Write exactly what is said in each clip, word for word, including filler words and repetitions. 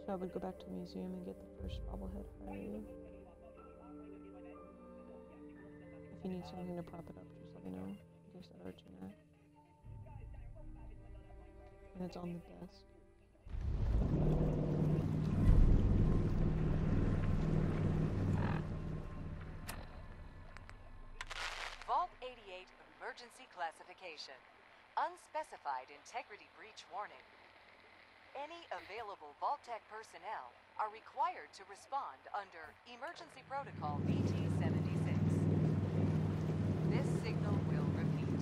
So I would go back to the museum and get the first bobblehead if I were you. If you need something to prop it up, just let me know, in case that hurts your neck. And it's on the desk. Vault eighty-eight emergency classification. Unspecified integrity breach warning. Any available Vault-Tec personnel are required to respond under Emergency Protocol V T seventy-six. This signal will repeat.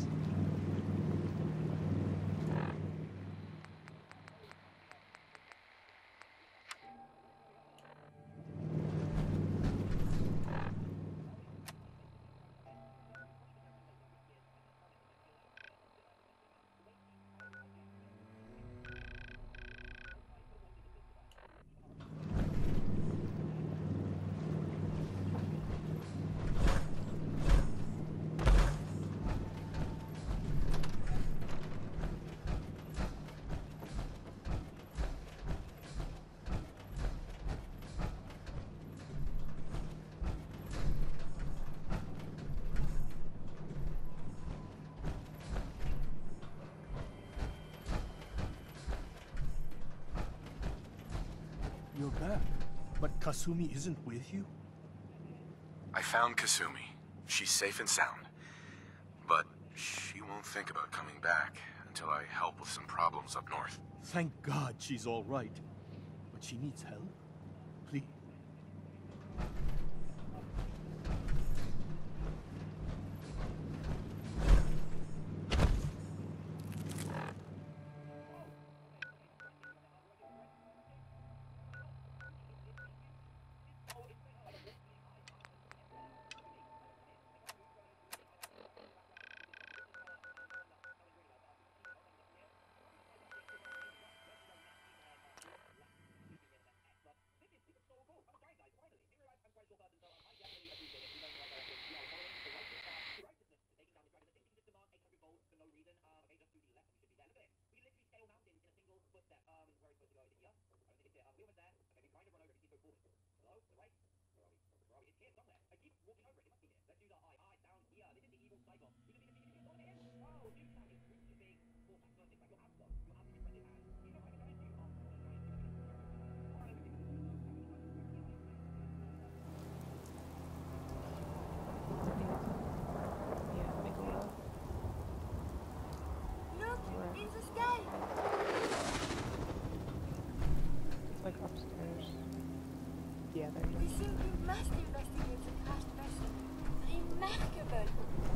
You're back. But Kasumi isn't with you? I found Kasumi. She's safe and sound. But she won't think about coming back until I help with some problems up north. Thank God she's all right. But she needs help. Please. Yeah, make a left. Look, Where? in the sky. It's like upstairs. Yeah, there We you go. simply must investigate the crashed vessel. Remarkable.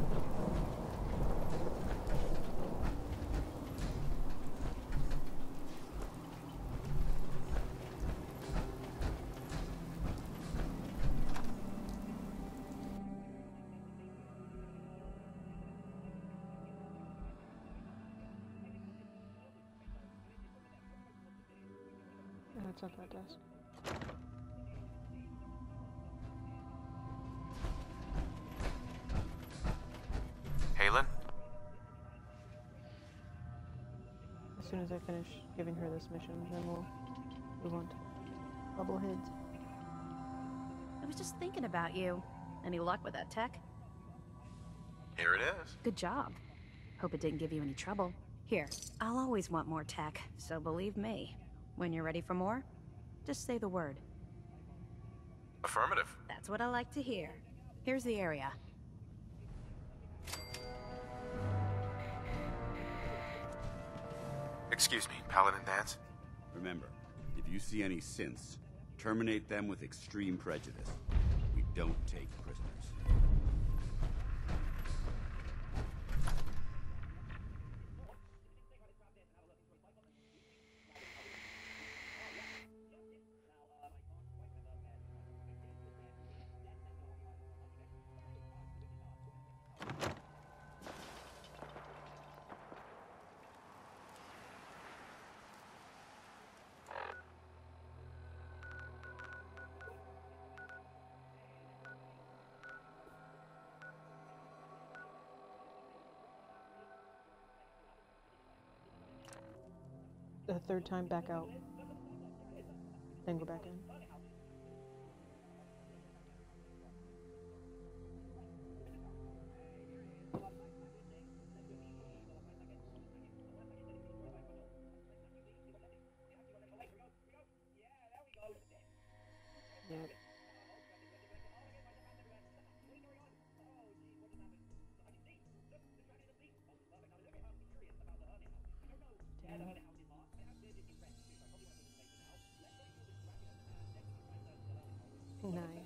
And it's at that desk. Halen? As soon as I finish giving her this mission, then we'll move on to Bubbleheads. I was just thinking about you. Any luck with that tech? Here it is. Good job. Hope it didn't give you any trouble. Here, I'll always want more tech, so believe me. When you're ready for more, just say the word. Affirmative. That's what I like to hear. Here's the area. Excuse me, Paladin Dance? Remember, if you see any synths, terminate them with extreme prejudice. We don't take prisoners. The third time back out. then go back in. Yep. Damn. Nice.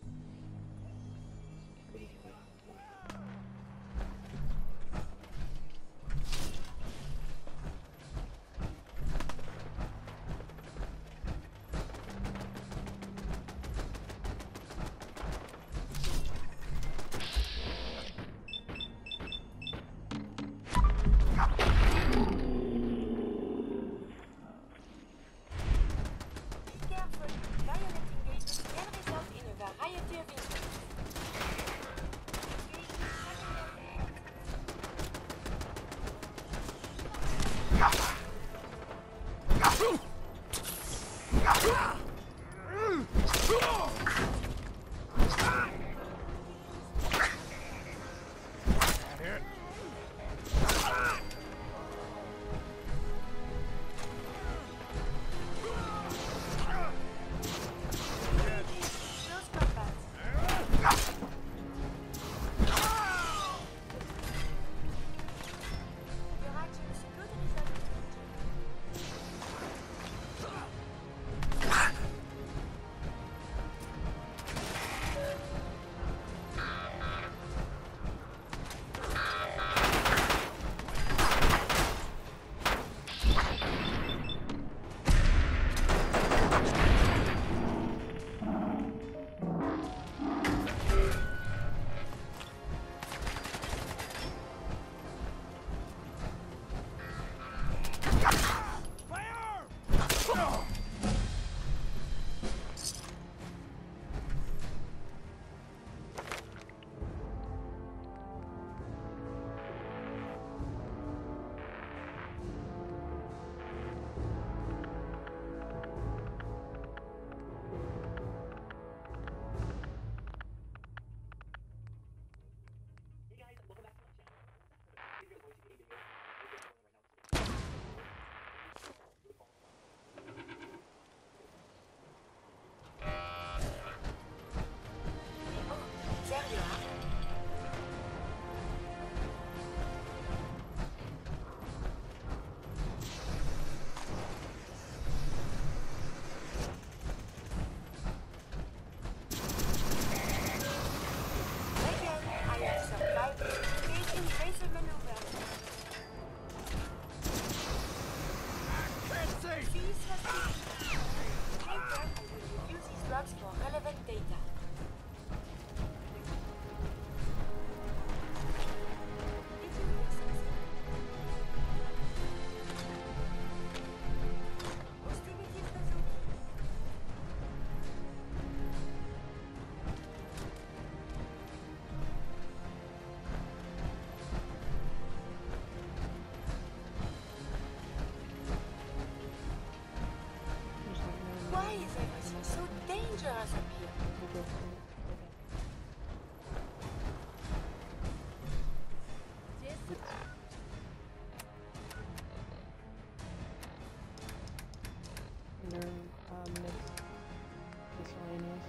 Why is everything so dangerous up here? They're um, mixed miscellaneous.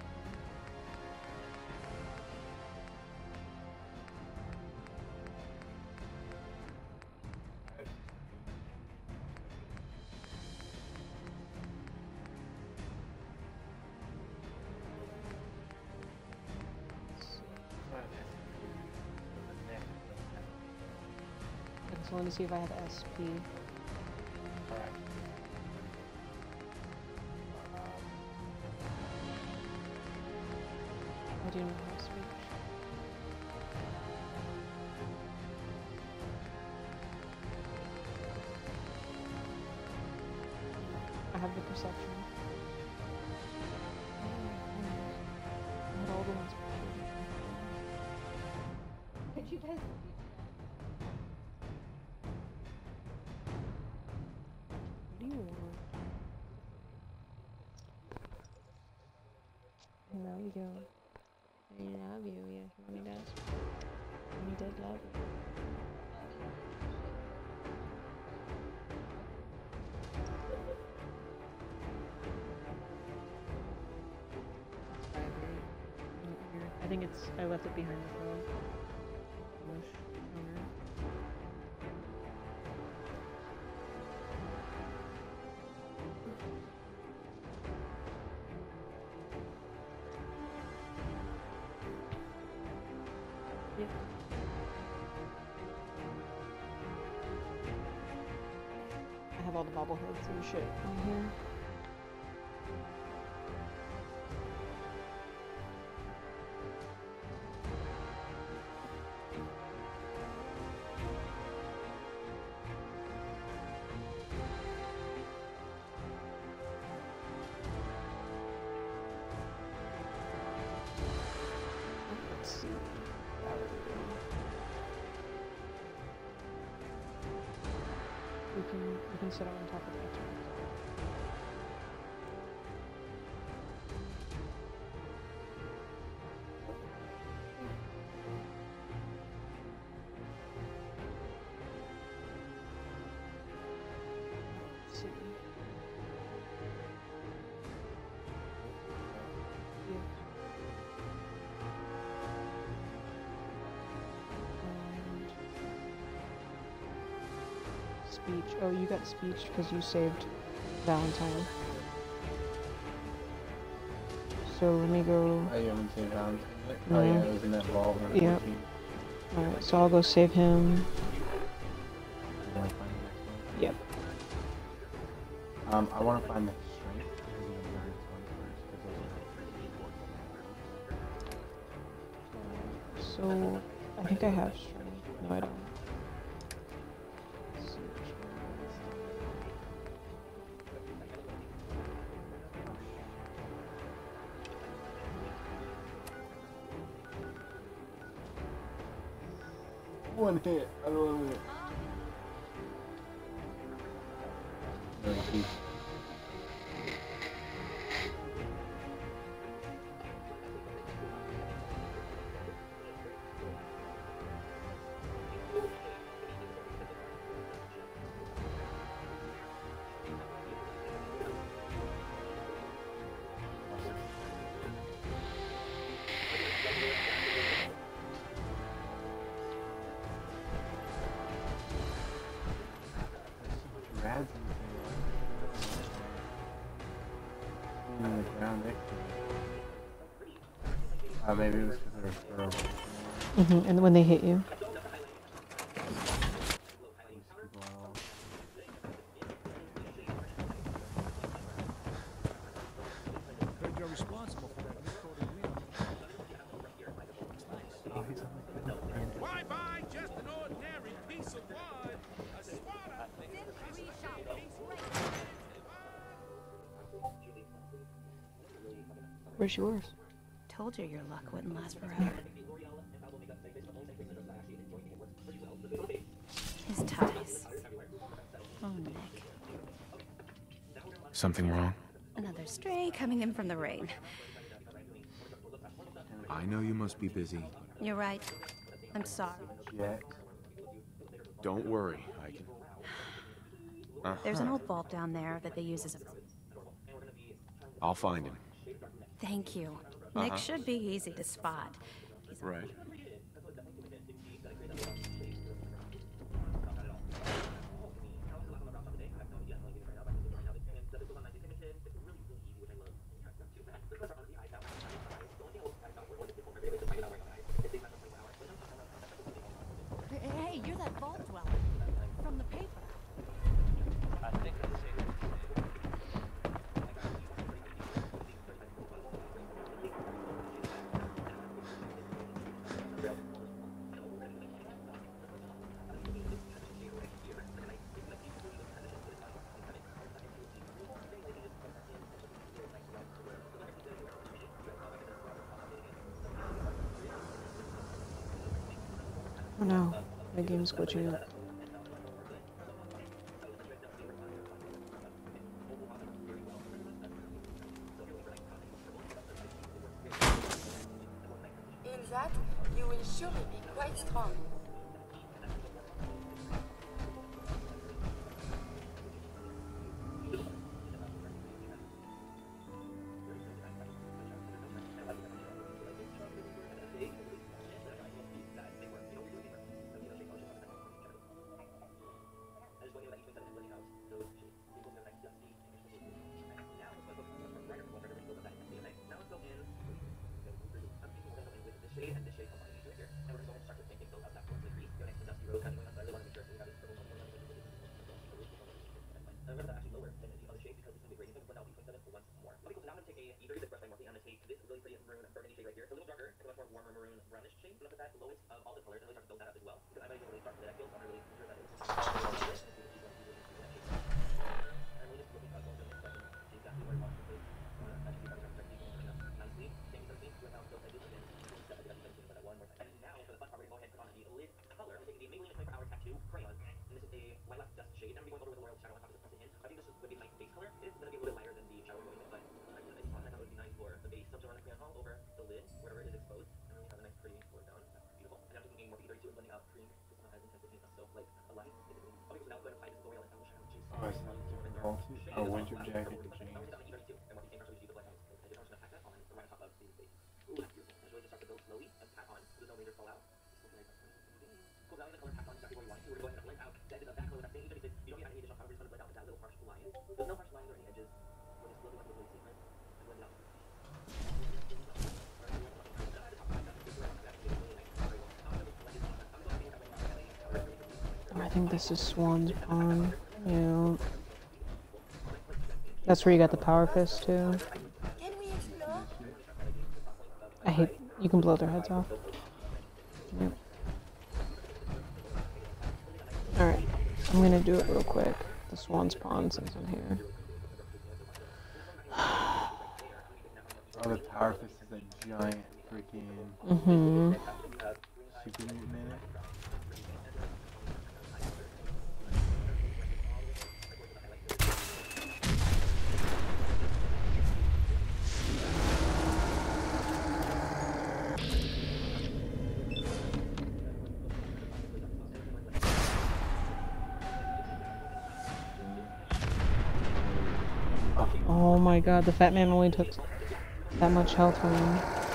I just wanted to see if I have S P. I do not have speech. I have the perception. I had all the ones. Could you guys? What do you want? you go? I love you. Yeah, mommy does. Mommy did love you. I think it's. I left it behind the pillow. Bush counter. Yep. I have all the bobbleheads and shit on here. Let's see. We can we can sit on top of that. Let's see. Yeah. Speech. Oh, you got speech because you saved Valentine. So let me go. Oh, you haven't seen Valentine yet? No. Oh, yeah, it was in that vault. Yep. Alright, so I'll go save him. You wanna find the next one? Yep. Um, I want to find the strength because of the endurance one first, because those are pretty important. So I think I have strength. No, I don't. Let's see which one is One hit. I love it. No, he- Rads in the ground next to me. Uh, maybe it was because they were throw. Mm-hmm. And when they hit you. Heard you're responsible for that misquoted wheel. Oh, he's on the ground. Why buy just an ordinary piece of wood? A smarter Where's yours? Told you your luck wouldn't last forever. His ties. Oh, Nick. Something wrong? Another stray coming in from the rain. I know you must be busy. You're right. I'm sorry. Jet. Don't worry, I can... Uh-huh. There's an old vault down there that they use as a... I'll find him. Thank you. Uh-huh. Nick should be easy to spot. He's Right. Hey, you're that vault dweller from the paper. I think I'd say Oh no, my game's glitching up. that, you will surely be quite strong. Oh, it's not difficulty. Oh, winter jacket to change. I think this is Swan's Pond. Yeah. That's where you got the power fist too. Can we explore? I hate you can blow their heads off. Yep. Alright. I'm gonna do it real quick. The Swan's Pond since I'm here. Oh, the power fist is a giant freaking Mm-hmm. super mutant in it. Oh my god, the fat man only took that much health from him.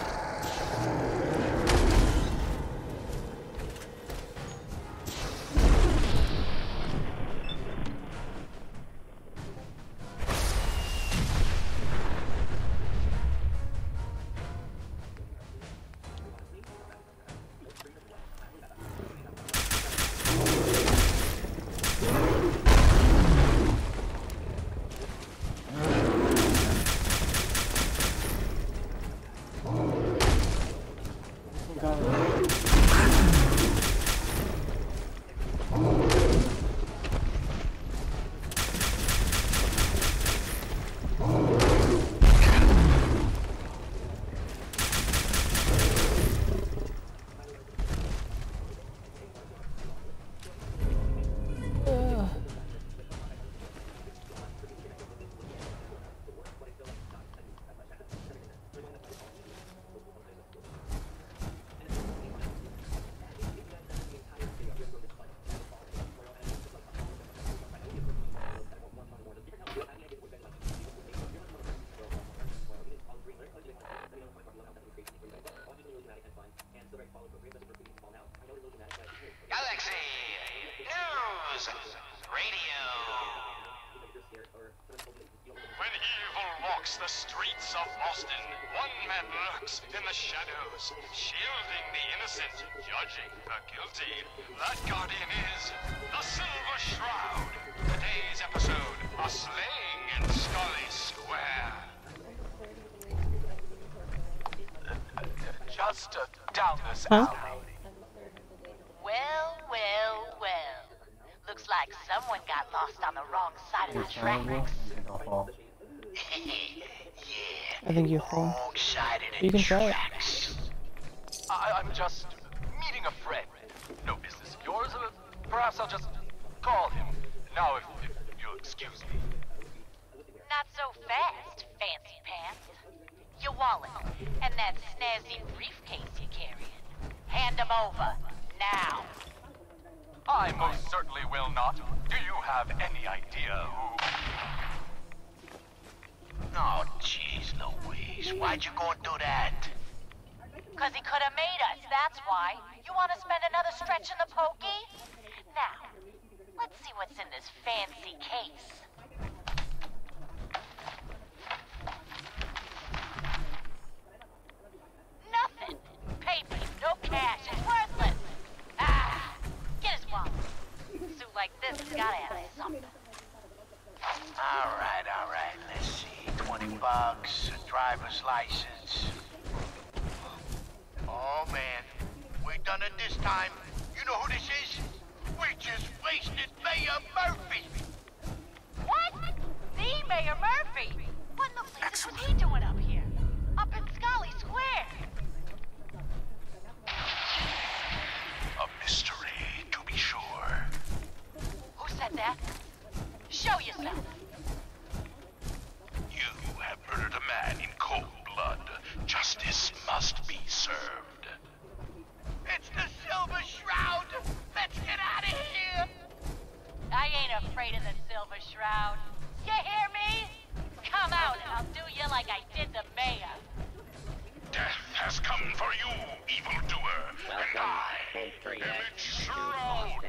The streets of Boston, one man lurks in the shadows, shielding the innocent, judging the guilty. That guardian is the Silver Shroud. Today's episode, a slaying in Scully Square. Just uh, down this huh? alley. Well, well, well. Looks like someone got lost on the wrong side of the tracks. I think you're full. You can try it. I, I'm just meeting a friend. No business of yours. Uh, perhaps I'll just call him. Now, if, if you'll excuse me. Not so fast, fancy pants. your wallet, and that snazzy briefcase you're carrying. Hand them over, now. I most certainly will not. Do you have any idea who... Oh, jeez, Louise. Why'd you go and do that? Cause he could have made us, that's why. You want to spend another stretch in the pokey? Now, let's see what's in this fancy case. Nothing. Papers, no cash, it's worthless. Ah, get his wallet. A suit like this has gotta have something. All right, all right. Let's see. Twenty bucks, a driver's license. Oh man, we done it this time. You know who this is? We just wasted Mayor Murphy. What? The Mayor Murphy? What in the blazes was he doing up here? Up in Scully Square? A mystery, to be sure. Who said that? Show yourself. You have murdered a man in cold blood. Justice must be served. It's the Silver Shroud. Let's get out of here. I ain't afraid of the Silver Shroud. You hear me? Come out and I'll do you like I did the mayor. Death has come for you, evildoer, and I am its shroud.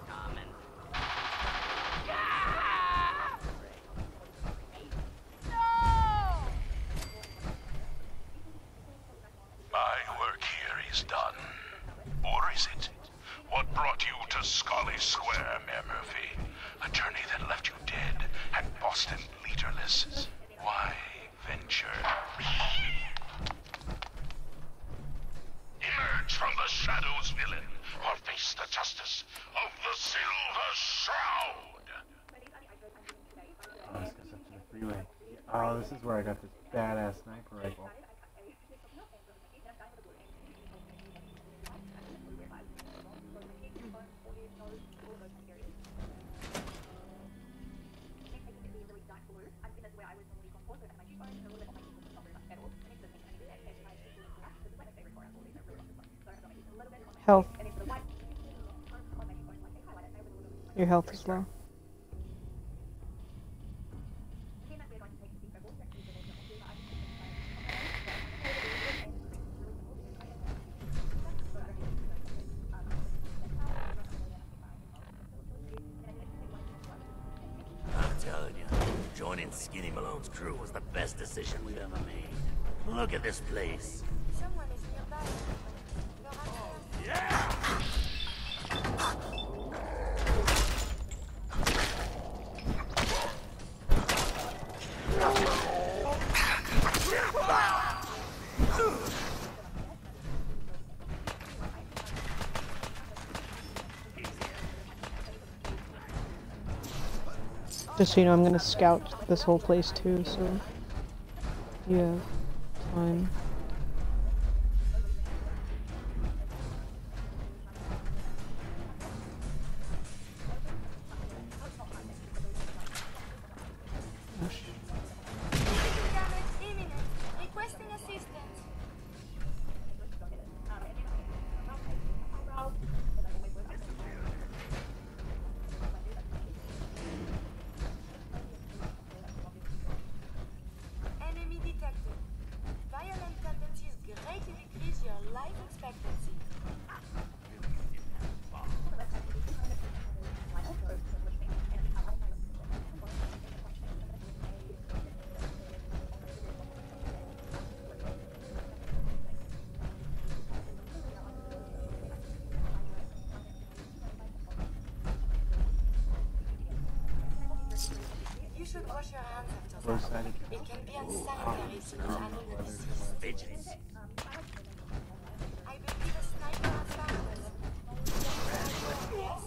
My work here is done. Or is it? What brought you to Scully Square, Mayor Murphy? A journey that left you dead and Boston leaderless. Why venture? Emerge from the shadows, villain, or face the justice of the Silver Shroud! Oh, this goes up to the freeway. Oh, this is where I got this badass sniper rifle. Health. Your health is low. I'm telling you, joining Skinny Malone's crew was the best decision we've ever made. Look at this place. Someone is nearby. Go hunt them. Yeah! Just so you know, I'm gonna scout this whole place too, so you have time. Damage imminent. Requesting assistance. Enemy detected. Violent tendencies greatly decrease your life expectancy. You should wash your hands after Both that. sided. It can be unsanitary to use animal disease. Fidgets. I believe a sniper has found us. Yes?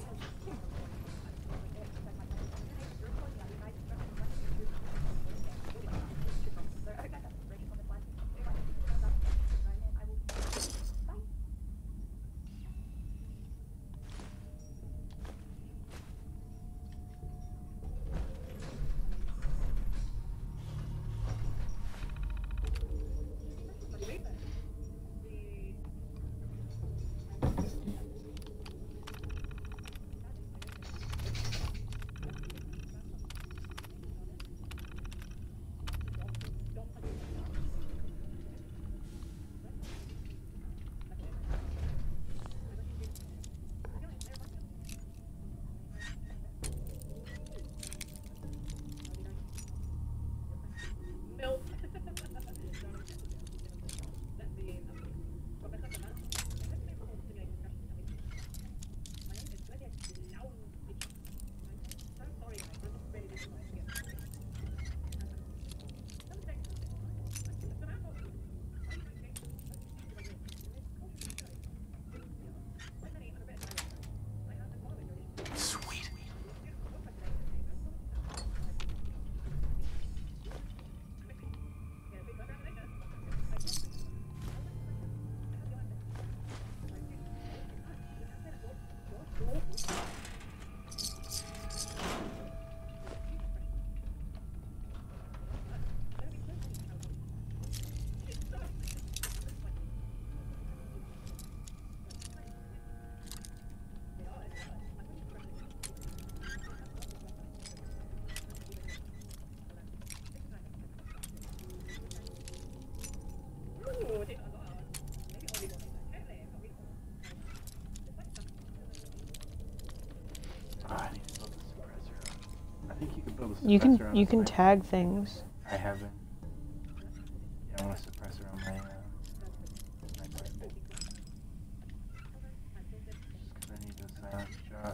You can suppressor on you this can mic. tag things. I haven't. Yeah, I want a suppressor on my. Uh, my mic. Just 'cause I need to silence shot.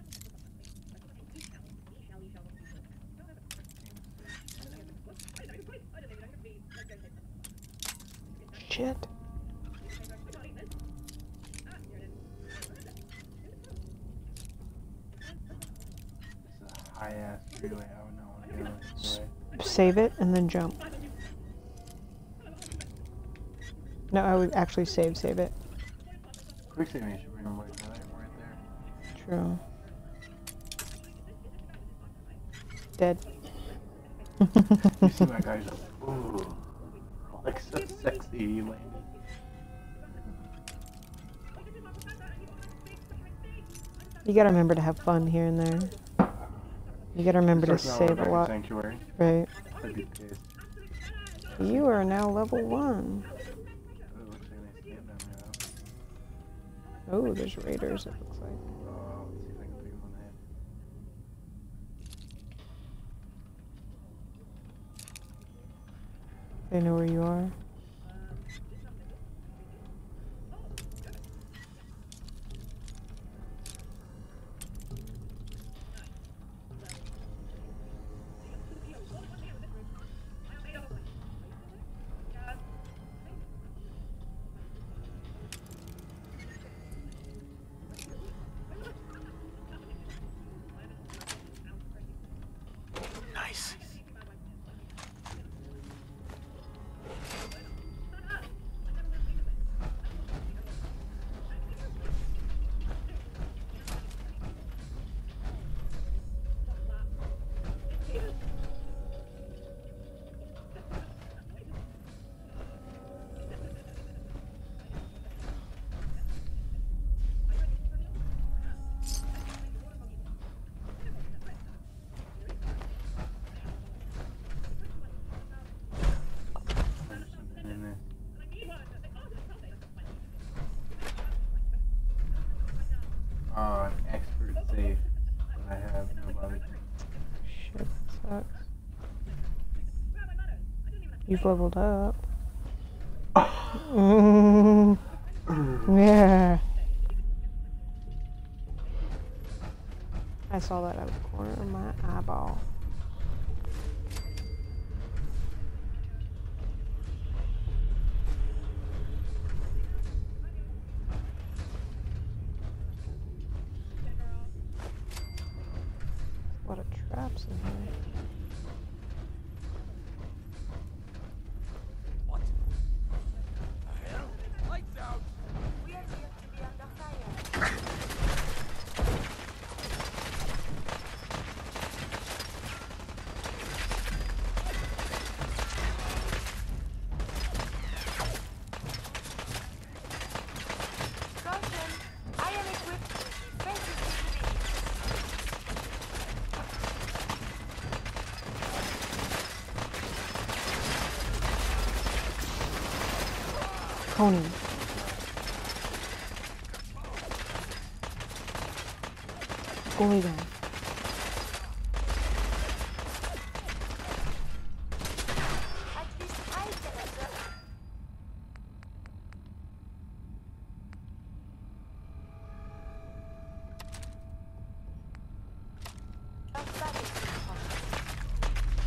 Shit. High ass freeway. I would not want to get on this freeway. Save it and then jump. No, I would actually save, save it. Quick saving should bring them right there. Right there. True. Dead. You see my guys? Ooh, like so sexy. You landed. You gotta remember to have fun here and there. You gotta remember to Starts now save back a in lot. Sanctuary. Right. That'd be the case. You are now level one. Oh, looks like they stand down there. Oh, there's raiders, it looks like. Oh, let's see if I can pick them on the head. They know where you are. Nice. Something in there. Oh, an expert safe. But I have nobody. Shit, sucks. You've leveled up. Mm. Yeah. I saw that out of the corner of my eyeball. A lot of traps in here. What? The hell? Lights out! We appear to be under fire. Caution! I am equipped with defensive security. Coney. Only then. At least I can observe. A baggage response.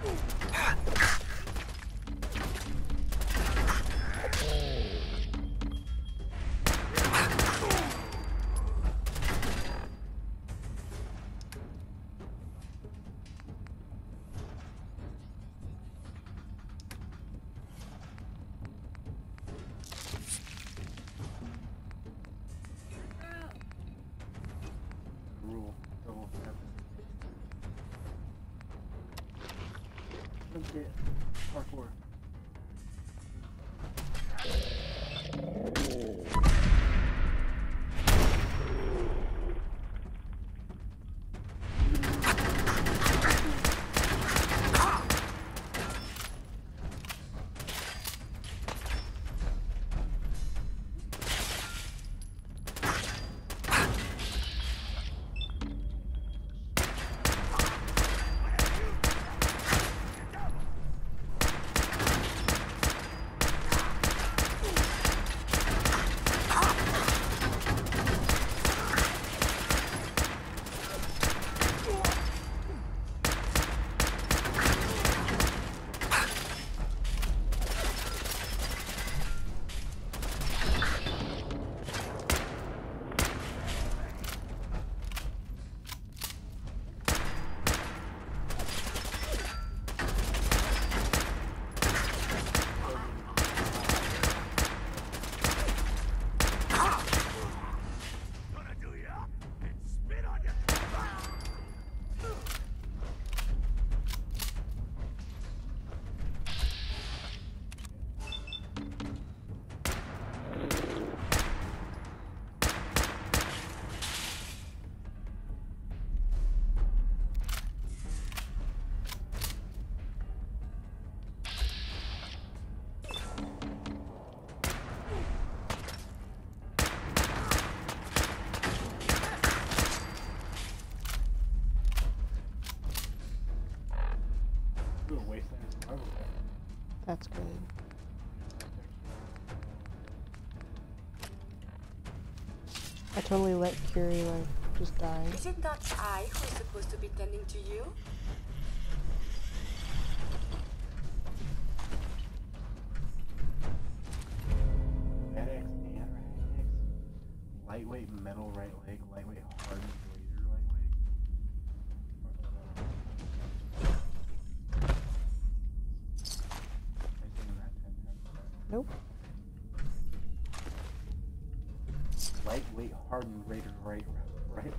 Rule. Double tap. Okay. Parkour. That's good. I totally let Curie like just die. Is it not I who is supposed to be tending to you? Medics and Ragnics. Lightweight metal right leg, lightweight hardened laser right leg. Nope. Lightweight hardened raider right right leg.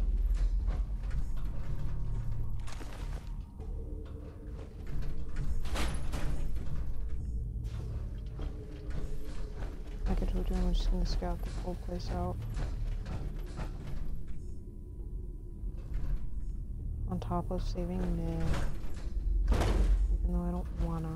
Like I told you, I'm just gonna scout the whole place out. On top of saving Nick. Even though I don't wanna.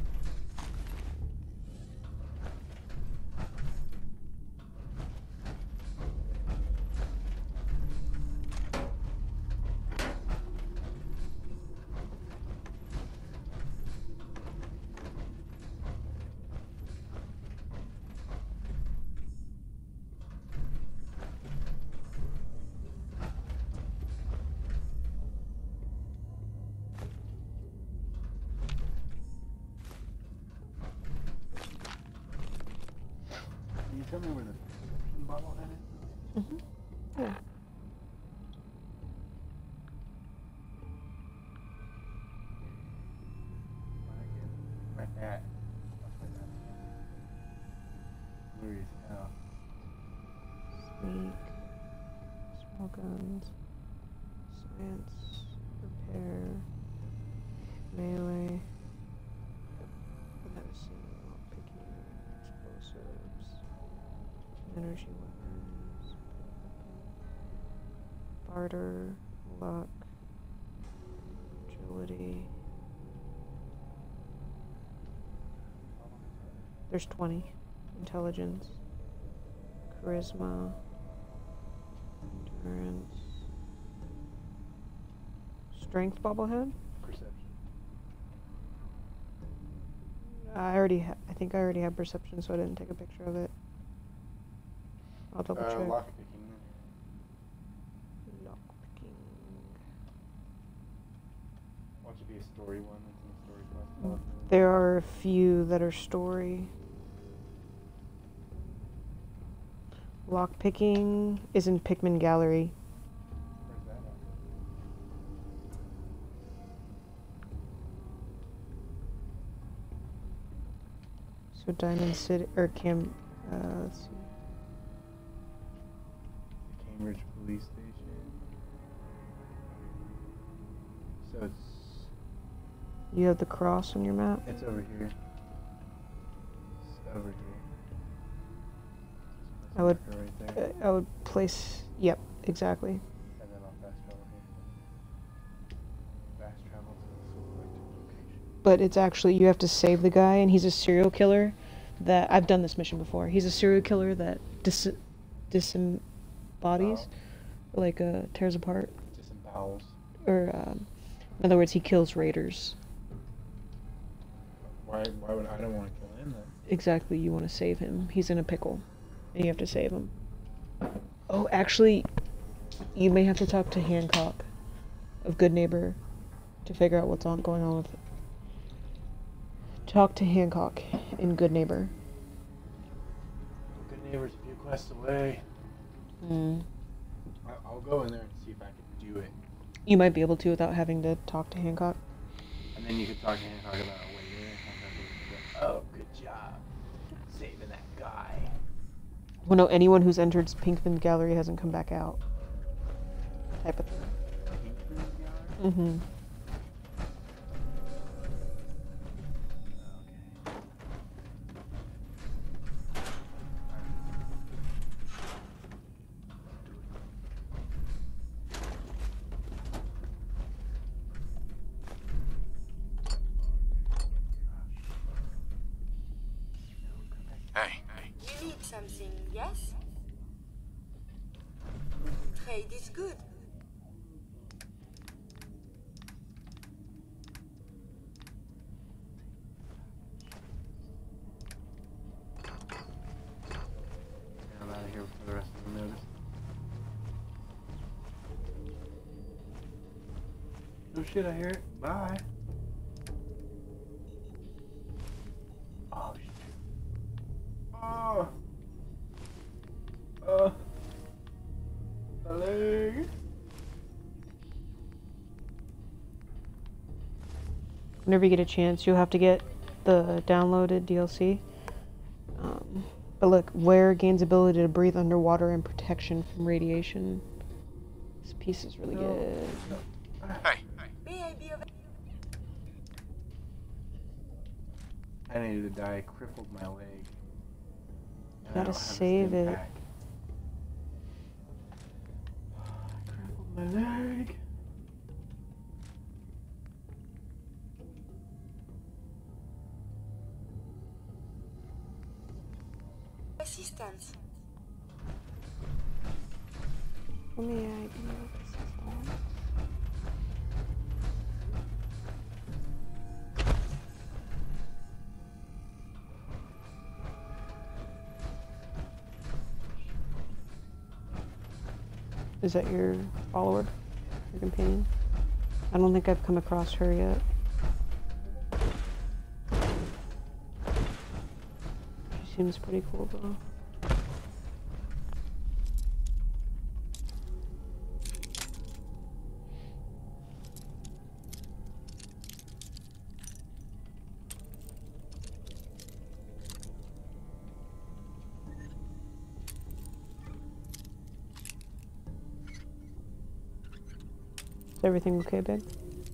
Can you tell me where the prescription bottle is? Mm-hmm. Yeah. Like that. Like that. Blurry as hell. Sneak. Small guns. Science. Repair. Melee. Medicine. Picking. Explosives. Energy weapons. Barter. Luck. Agility. There's twenty. Intelligence. Charisma. Endurance. Strength bobblehead? Perception. I already ha I think I already have perception, so I didn't take a picture of it. I'll double Uh, check. lockpicking. Lockpicking. Once you be a story one that's in the story quest. There are a few that are story. Lockpicking is in Pikmin Gallery. Where's that at? So Diamond City or Cam. Uh, let's see. Cambridge Police Station. So it's You have the cross on your map. it's over here. It's over here. I would. Marker right there. uh, I would place. Yep, exactly. And then I'll fast travel here. Fast travel to the selected location. But it's actually you have to save the guy, and he's a serial killer. That I've done this mission before. He's a serial killer that dis disembodies, like uh, tears apart, Disembowels. or um, in other words, he kills raiders. Why? Why would I don't want to kill him then? Exactly, you want to save him. He's in a pickle, and you have to save him. Oh, actually, you may have to talk to Hancock of Good Neighbor to figure out what's on going on with it. Talk to Hancock in Good Neighbor. Good Neighbor's a few quests away. Mm. I, I'll go in there and see if I can do it. You might be able to without having to talk to Hancock. And then you could talk to Hancock about a way in. Hancock would go, oh, good job. Saving that guy. Well, no, anyone who's entered Pinkman Gallery hasn't come back out. Type of thing. Pinkman Gallery? Mm-hmm. Hey. You need something, yes? Trade is good. I'm out of here before the rest of them notice. Oh shit, I hear it. Bye. Oh shit. Oh. Oh. My leg. Whenever you get a chance, you'll have to get the downloaded D L C. Um, but look, Wear gains ability to breathe underwater and protection from radiation. This piece is really good. Hey. May I be of I needed to die. I crippled my leg. You And I gotta don't have a save stim it. pack. I crippled my leg. assistance? Let me idea what this is on. Is that your follower? Your companion? I don't think I've come across her yet. She seems pretty cool though. Is everything okay, babe?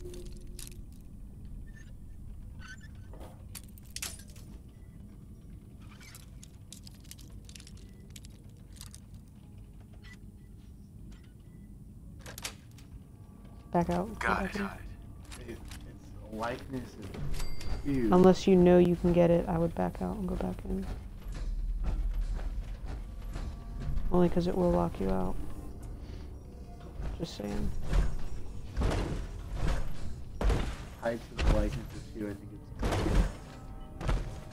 Back out. Go Got back it. in. It, its likeness is huge. Unless you know you can get it, I would back out and go back in. Only because it will lock you out. Just saying. Height to the likeness is huge. I think it's.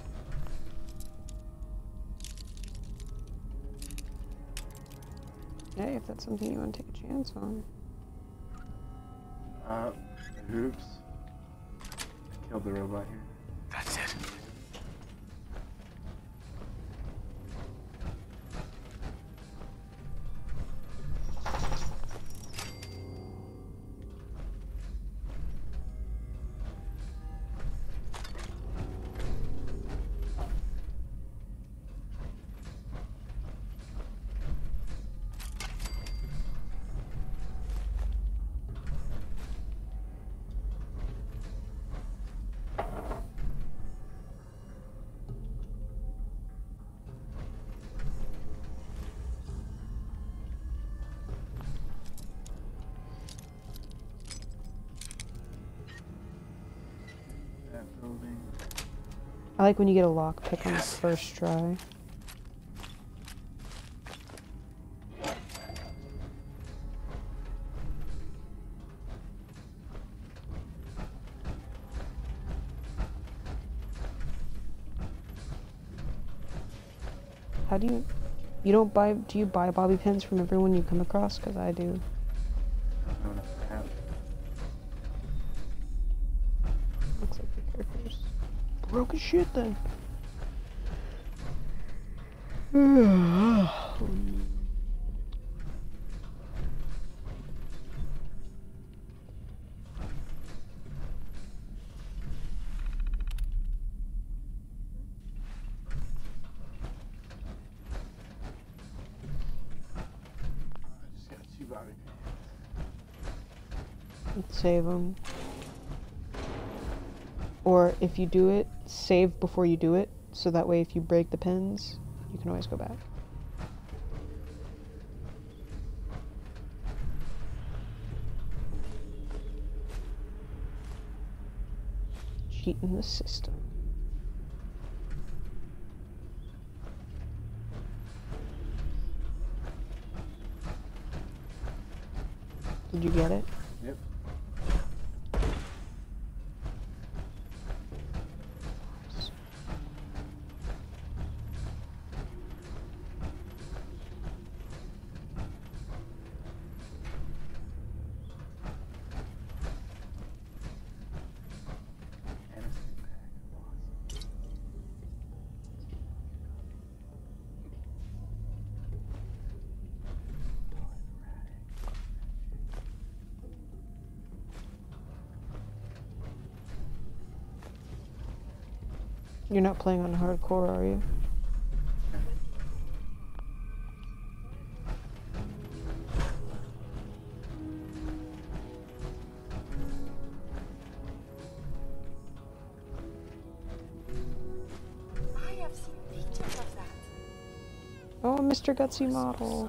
Hey, if that's something you want to take a chance on. Uh, oops. Killed the robot here. That's it. Building. I like when you get a lockpick on the first try. How do you... You don't buy... Do you buy bobby pins from everyone you come across? Because I do. I don't know if I have. Looks like the character's broke as shit then. Save them. Or if you do it, save before you do it, so that way if you break the pins, you can always go back. Cheating the system. Did you get it? Yep. You're not playing on hardcore, are you? I have seen pictures of that. Oh, Mister Gutsy model.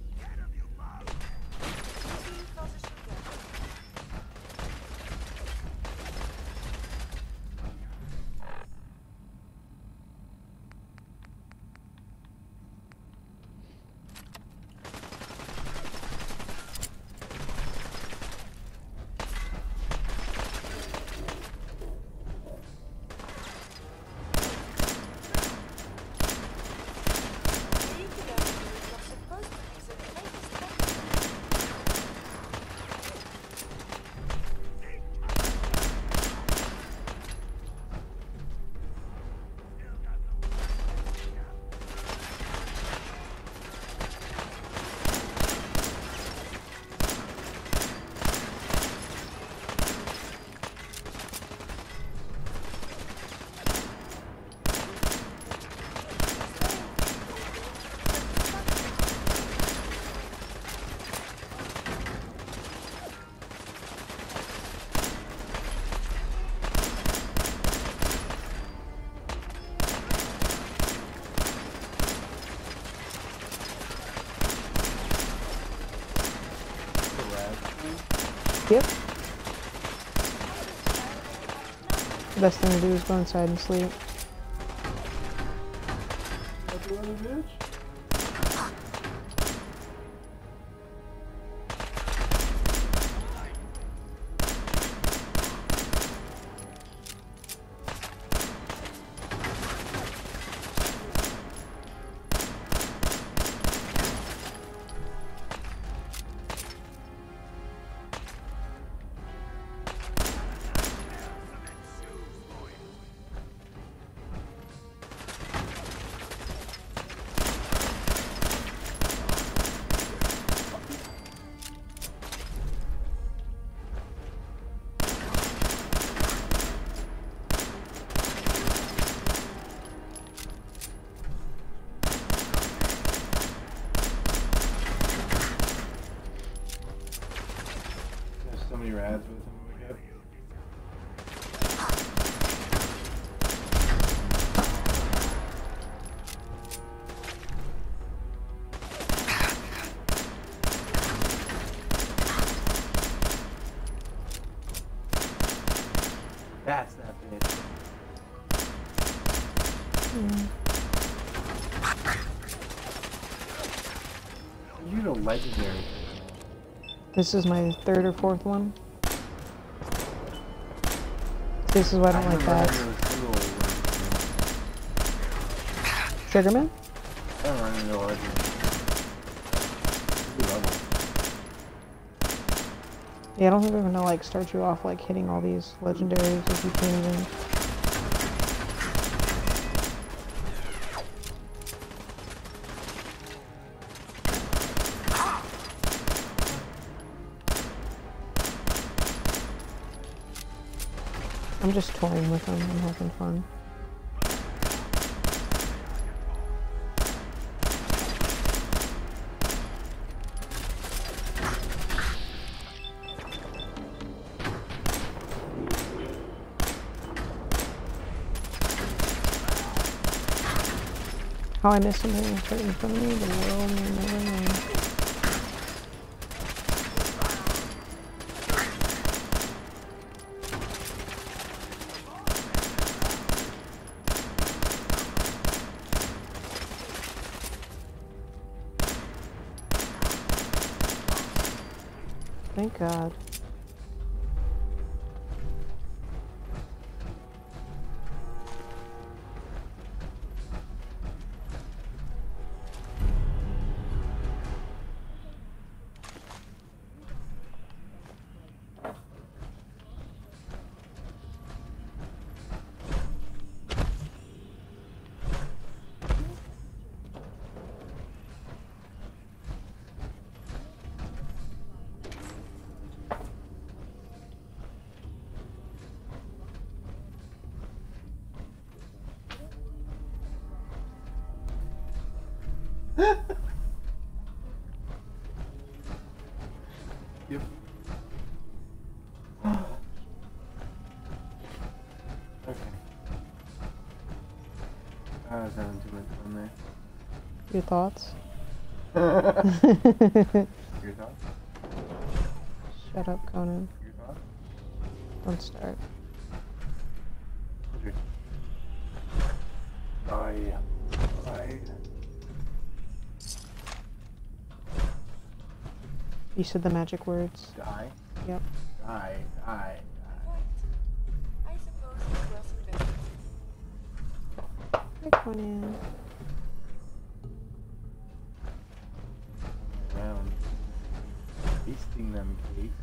Yep. The best thing to do is go inside and sleep. blast that bitch. Mm. You know, legendary. This is my third or fourth one. This is why I don't like that. Triggerman? I don't run into legendary. Yeah, I don't think we're gonna like start you off like hitting all these legendaries if you can't even. I'm just toying with them. I'm having fun. How I missed something right in front of me, the world may never know. Thank God. Yep. Okay. I was having too much fun there. Your thoughts? Your thoughts? Shut up, Conan. Your thoughts? Don't start. Okay. I, I. You said the magic words. Die. Yep. Die. Die. I suppose it was invested. Hey, Conan. Around. Feasting them, Kate.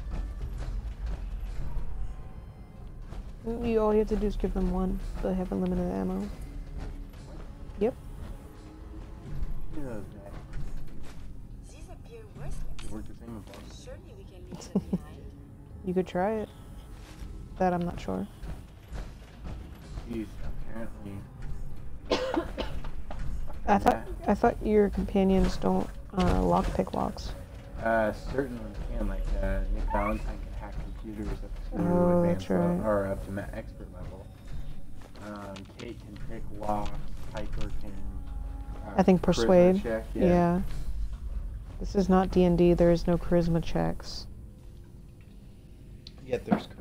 You all you have to do is give them one. They have unlimited ammo. Yep. You know that. These appear worthless. You work the same with us. Surely we can leave them behind. You could try it. That I'm not sure. Jeez, apparently. I thought I thought your companions don't uh, lockpick locks. Uh, certain ones can, like uh, Nick Valentine can hack computers up to Oh, advanced that's right. level, or up to ma- expert level. Um, Kate can pick locks. Piper can. Uh, I think charisma persuade. Check, yeah. yeah. This is not D and D. There is no charisma checks. Yet there's charisma.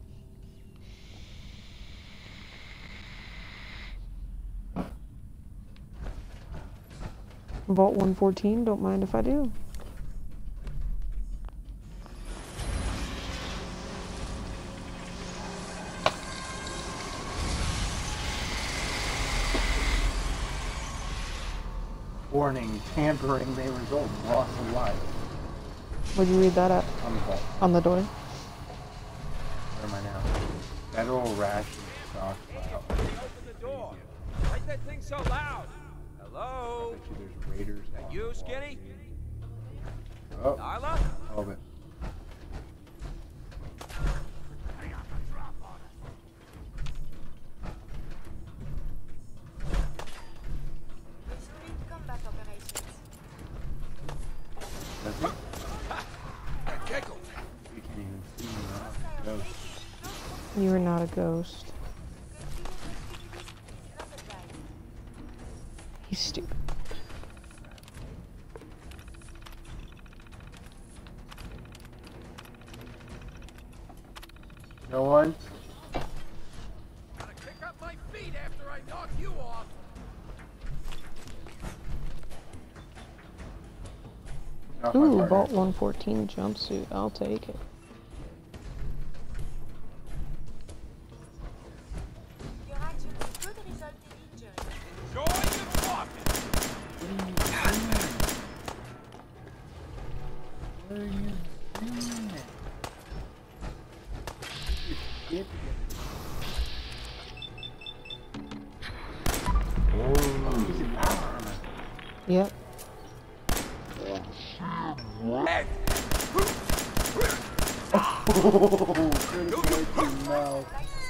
Vault one fourteen. Don't mind if I do. Warning: tampering may result in loss of life. Would you read that up? On the vault. On the door. Where am I now? Federal ration stockpile. Open the door. Why is that thing so loud? Hello? I bet you there's raiders. That you, Skinny? Oh. Nyla? Hold it. Resuming combat operations. That's it? You can't even see me now. Ghost. You are not a ghost. He's stupid. No one? knock you off. Ooh, Vault one fourteen jumpsuit. I'll take it. Your actions could result in injury. Enjoy your walking. What are you doing? Get Oh, he's in power armor. Yep. What? Oh, critical hit to the mouth.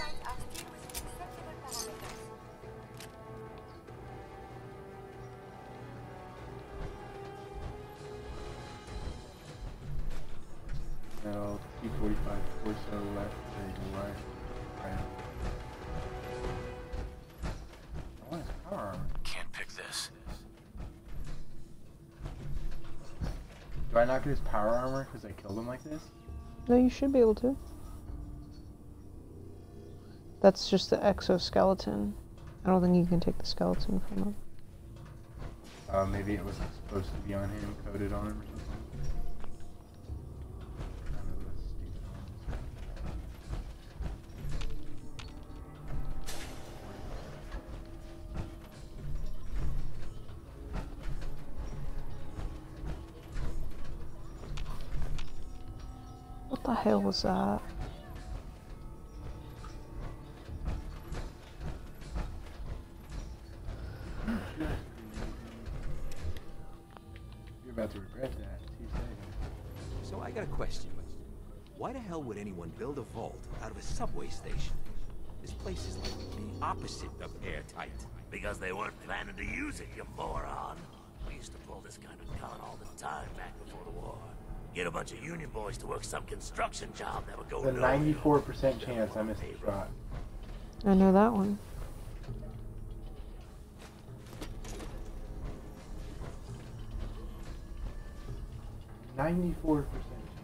No, T forty-five, torso left, leg right, right. I want his power armor. Can't pick this. Do I not get his power armor because I killed him like this? No, you should be able to. That's just the exoskeleton. I don't think you can take the skeleton from him. Uh, maybe it was supposed to be on him, coded on him or something. What the hell was that? You're about to regret that. Two seconds. So I got a question. Why the hell would anyone build a vault out of a subway station? This place is like the opposite of airtight. Because they weren't planning to use it, you moron. We used to pull this kind of gun all the time back before the war. Get a bunch of union boys to work some construction job that would go There's a ninety-four percent chance I missed the shot. I know that one. ninety-four percent chance.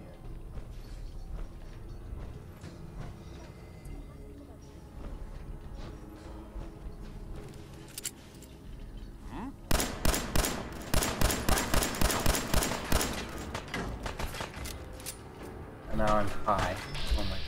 And now I'm high. Oh my god.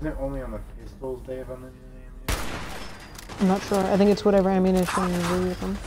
Isn't it only on the pistols they have unlimited ammunition? I'm not sure. I think it's whatever ammunition you do with them.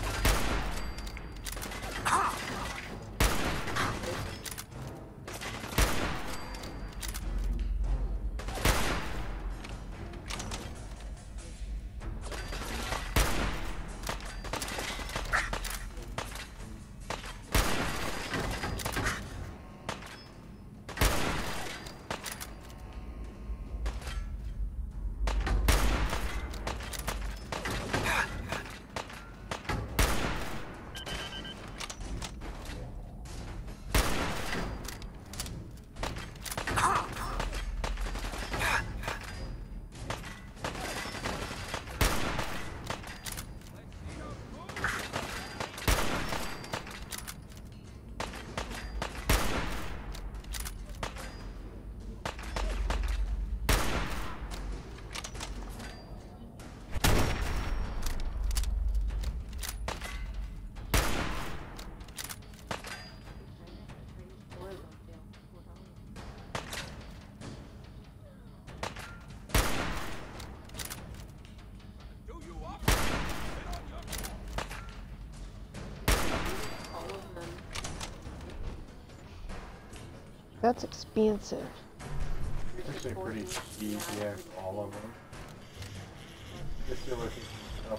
That's expensive. It's actually pretty cheap, yeah, all of them. Just still looking for stuff.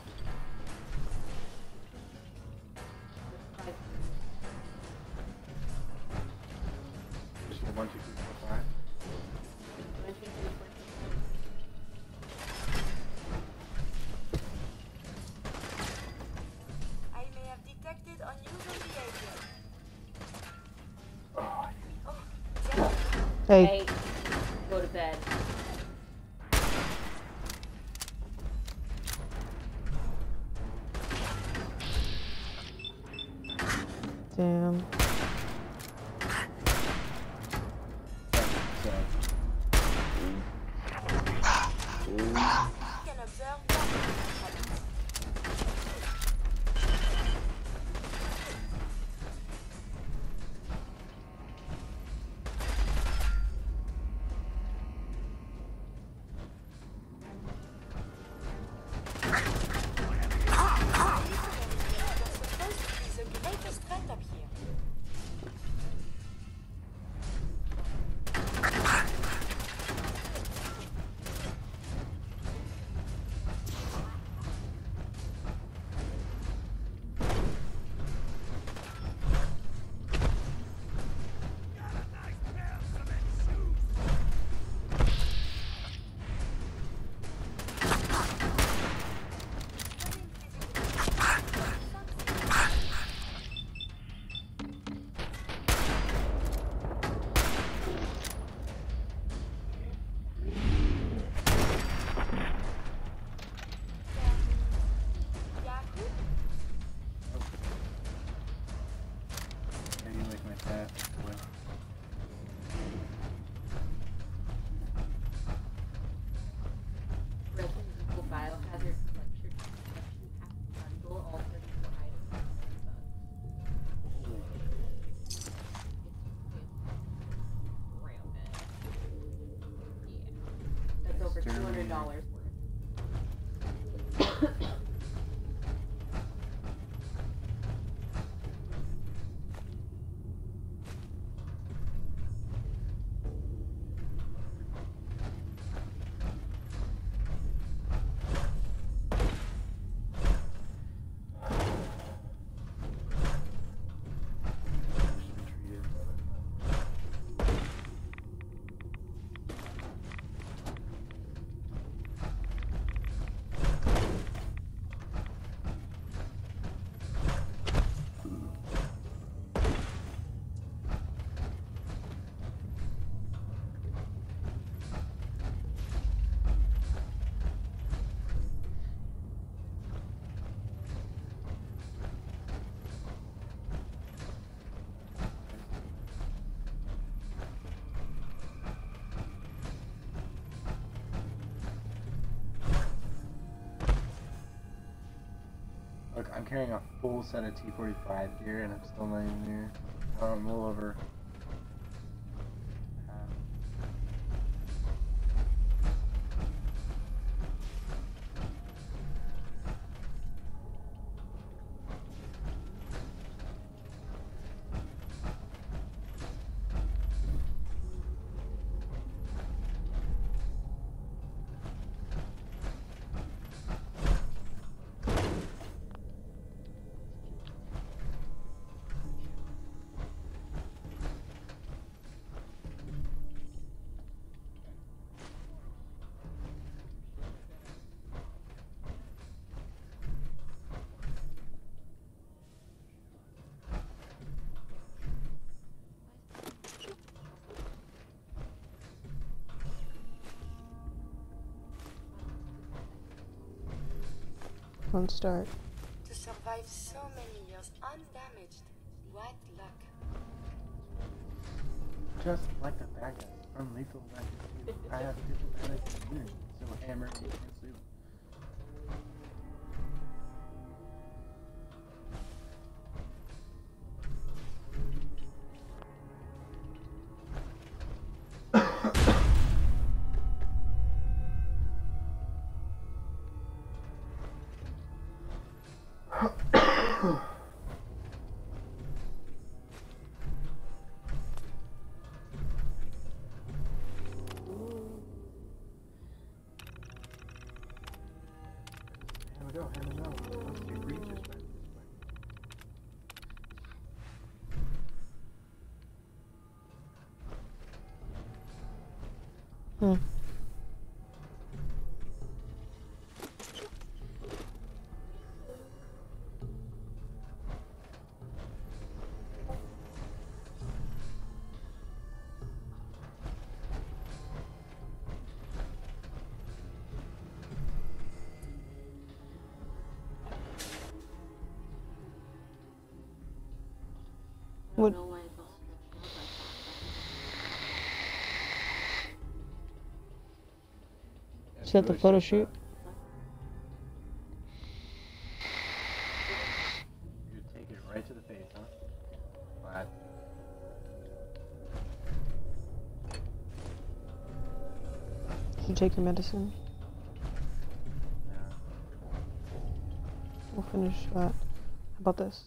Just one, two, three, four, five. I may have detected unusual behavior. Oh, Hey. Hey, go to bed. Damn. Can observe nothing. two hundred dollars worth. Look, I'm carrying a full set of T forty-five gear and I'm still not even there. Oh, I'm a little over. fun start. To survive so many years undamaged. What luck. Just like the bad guys from Lethal Weapon two. I have diplomatic immunity, so hammer can't sue. Go, hand it out. Once you reach this way. Hmm. What? Is that the photo shoot? You take it right to the face, huh? Flat. Did you take your medicine? Yeah. We'll finish that. How about this?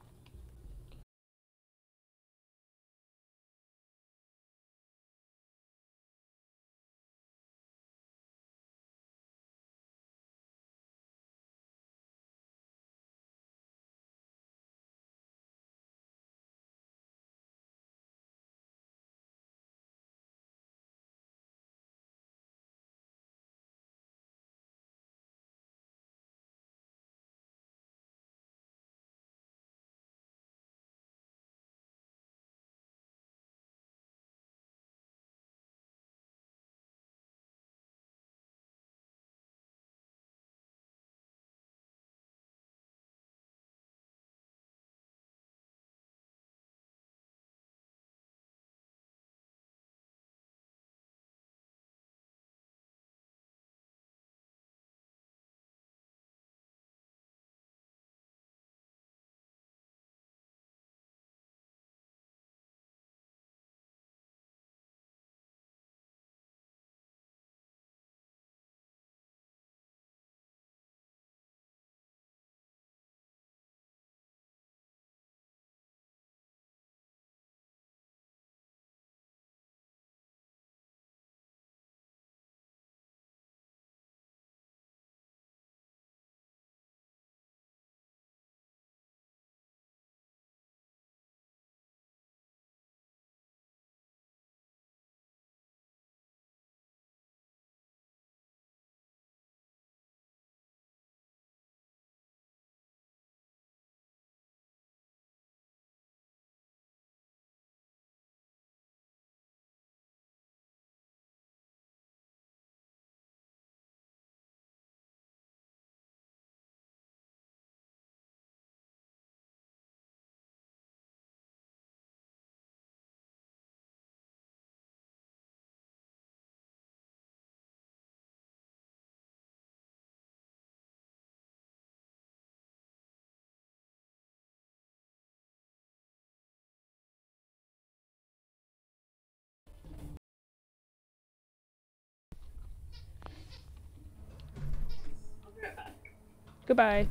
Goodbye.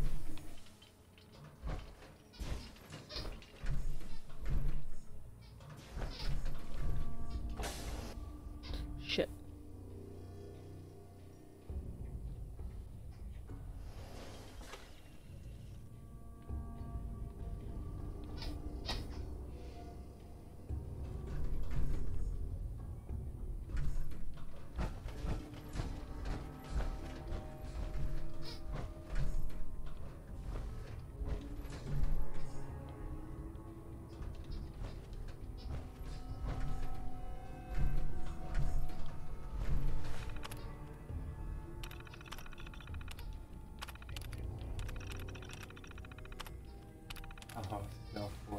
Shit. Oh, stealth boy.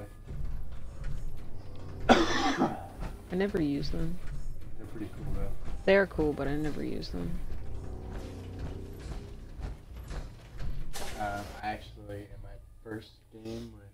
I never use them. They're pretty cool though. They're cool, but I never use them. Um, I actually, in my first game with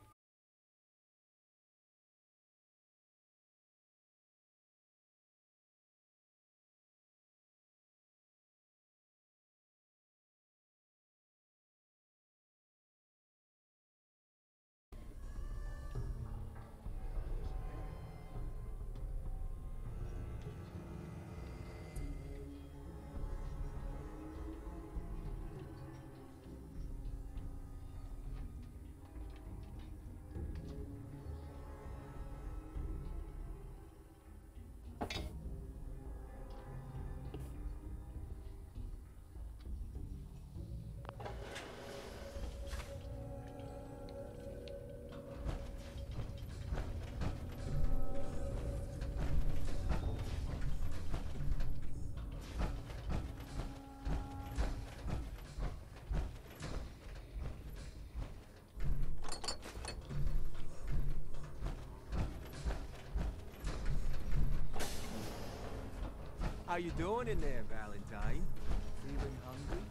How you doing in there, Valentine? Feeling hungry?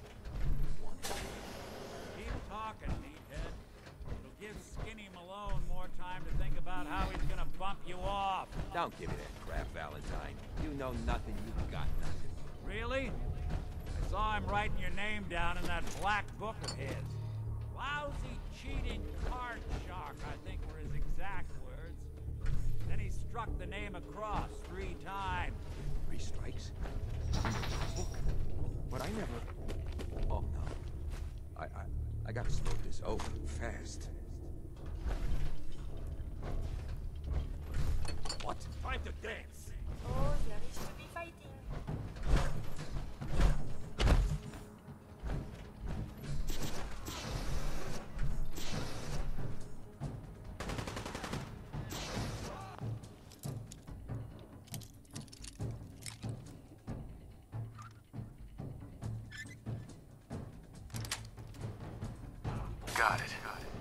Keep talking, meathead. It'll give Skinny Malone more time to think about how he's gonna bump you off. Don't give me that crap, Valentine. You know nothing, you got nothing. Really? I saw him writing your name down in that black book of his. Lousy, cheating card shark, I think were his exact words. Then he struck the name across three times. Three strikes? But I never... Oh, no. I, I, I gotta smoke this over fast. What? Time to dance! Oh, there is to be fighting. Got it.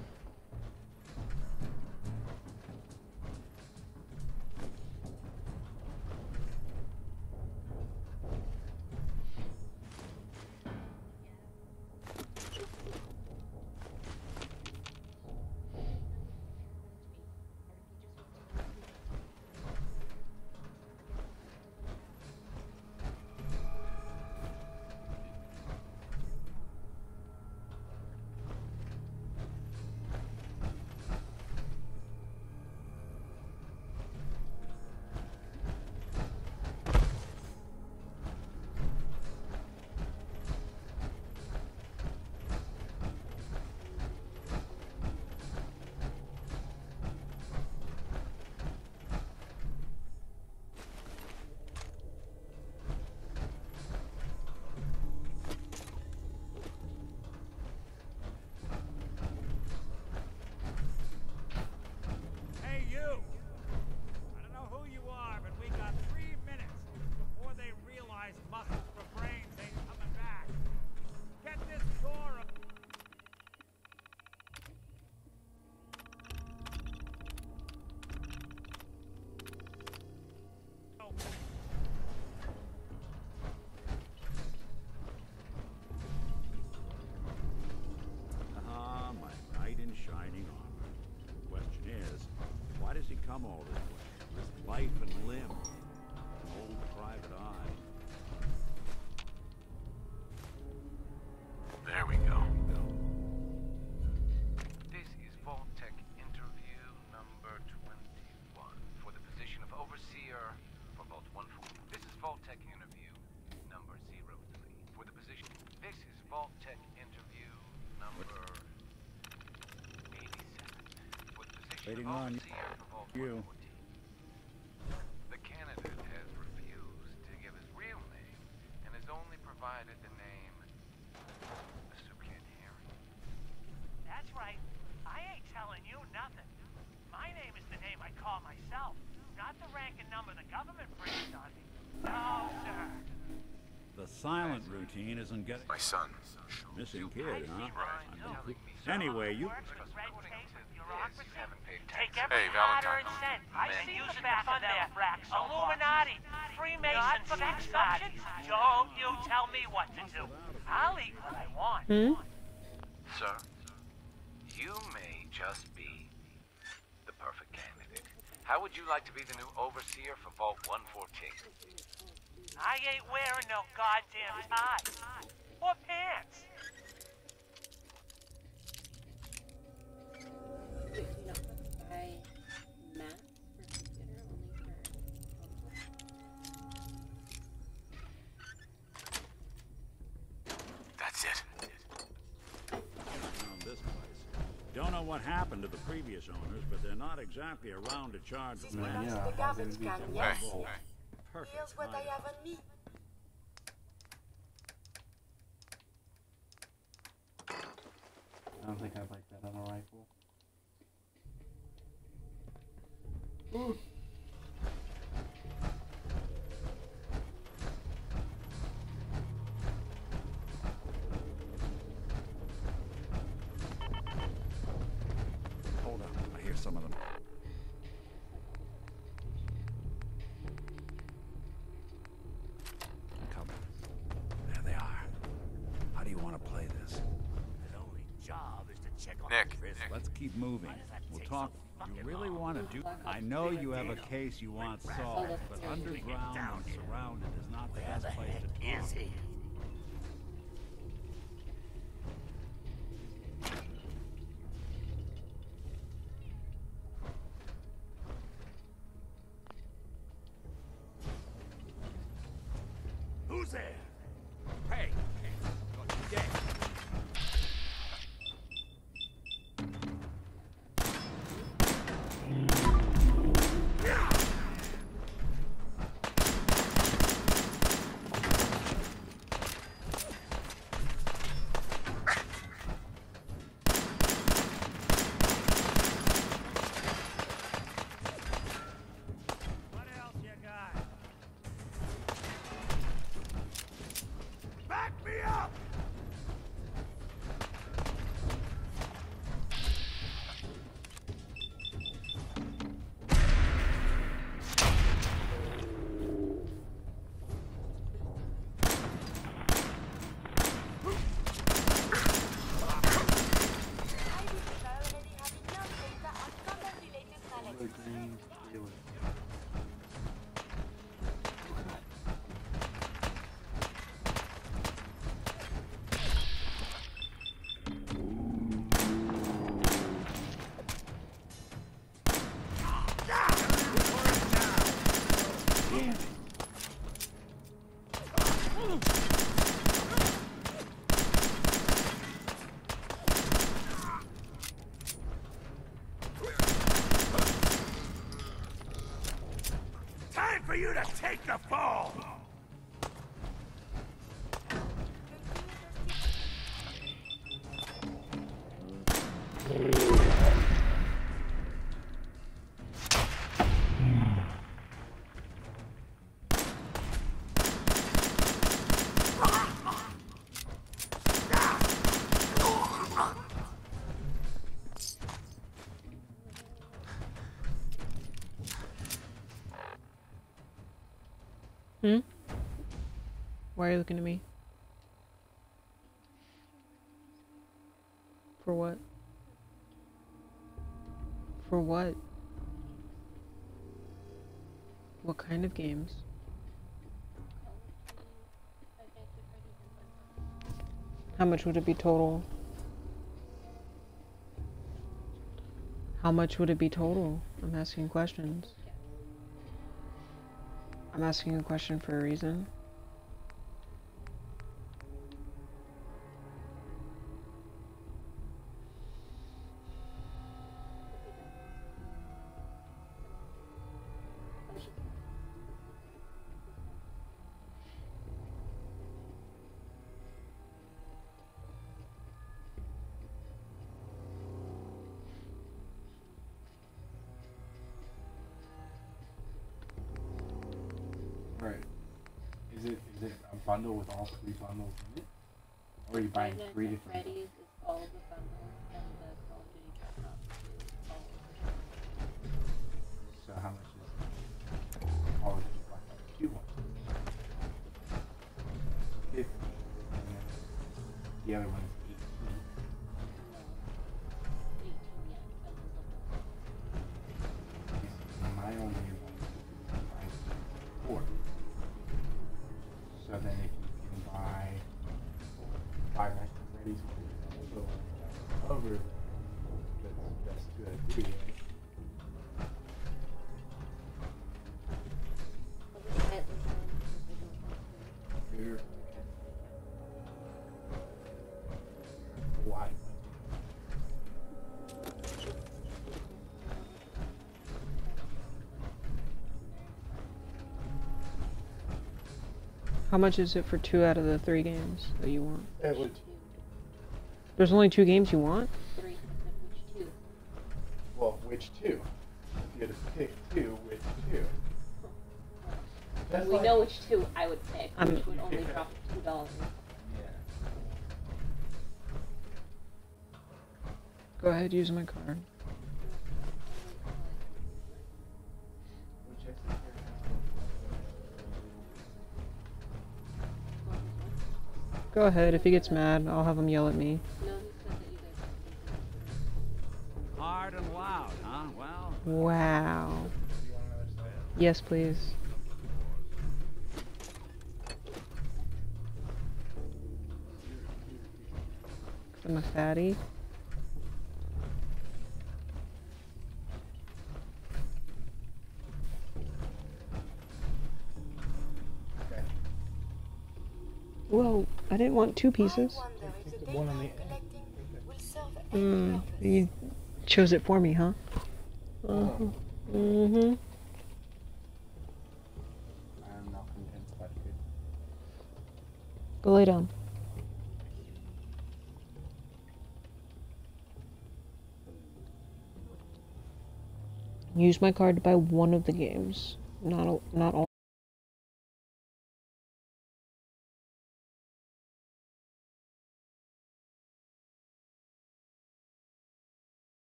Come all this way. Risk life and limb. An old private eye. There we go. This is Vault-Tec interview number twenty-one for the position of overseer for Vault one forty. This is Vault-Tec interview number zero three for the position. This is Vault-Tec interview number eighty-seven for the position Waiting of on overseer for Vault you. one fourteen. The candidate has refused to give his real name and has only provided the name Asukian Harry. That's right. I ain't telling you nothing. My name is the name I call myself, not the rank and number the government brings on me. No, sir. The silent routine isn't getting... My son. Missing kid, huh? Right. Anyway, you... Red tape, you're you haven't paid tax. Take every Hey, dollar Valentine. and cent. I Man. see use it to fund their Illuminati, Freemasons, sex parties. Don't you tell me what to do. I'll eat what I want. Hmm? Sir, you may just be the perfect candidate. How would you like to be the new overseer for Vault one fourteen? I ain't wearing no goddamn tie. Or pants. That's it. Found this place. Don't know what happened to the previous owners, but they're not exactly around to charge Yeah, rent. yeah, The garbage can, yes? Hey, hey. Perfect. Here's what I have on me. I don't think I'd like that on a rifle. Ooh. Hold on, I hear some of them. I'm coming. There they are. How do you want to play this? His only job is to check on Nick, the prison. Let's keep moving. We'll talk. You really want to do... I know you have a case you want solved, but underground and surrounded is not the Where best the place heck to talk. is he? Who's there? Hey! Yeah. What else you got? Back me up! I believe I already have enough data on combat-related Color knowledge. green, yellow. Time for you to take the fall! Hmm? Why are you looking at me? For what? For what? What kind of games? How much would it be total? How much would it be total? I'm asking questions. I'm asking a question for a reason. Right. Is it is it a bundle with all three bundles in it? Or are you buying three different Freddy's is all the bundles, and the Call of Duty Black Ops is all The other one is eighteen. My only advice is four. So then if you can buy five nights at Freddy's for over, that's that's a good idea. Here. Why? How much is it for two out of the three games that you want? It would. There's only two games you want? Three. Which two? Well, which two? If you had to pick two, which two? That's we like, know which two I would pick, I'm- which would only drop two dollars. Go ahead, use my card. Go ahead, if he gets mad, I'll have him yell at me. Hard and loud, huh? Well. Wow. Yes, please. I'm a fatty. Whoa, I didn't want two pieces. One on the Mm, you chose it for me, huh? Uh-huh. Mm-hmm. I'm not content, but good. Go lay down. Use my card to buy one of the games, not a, not all.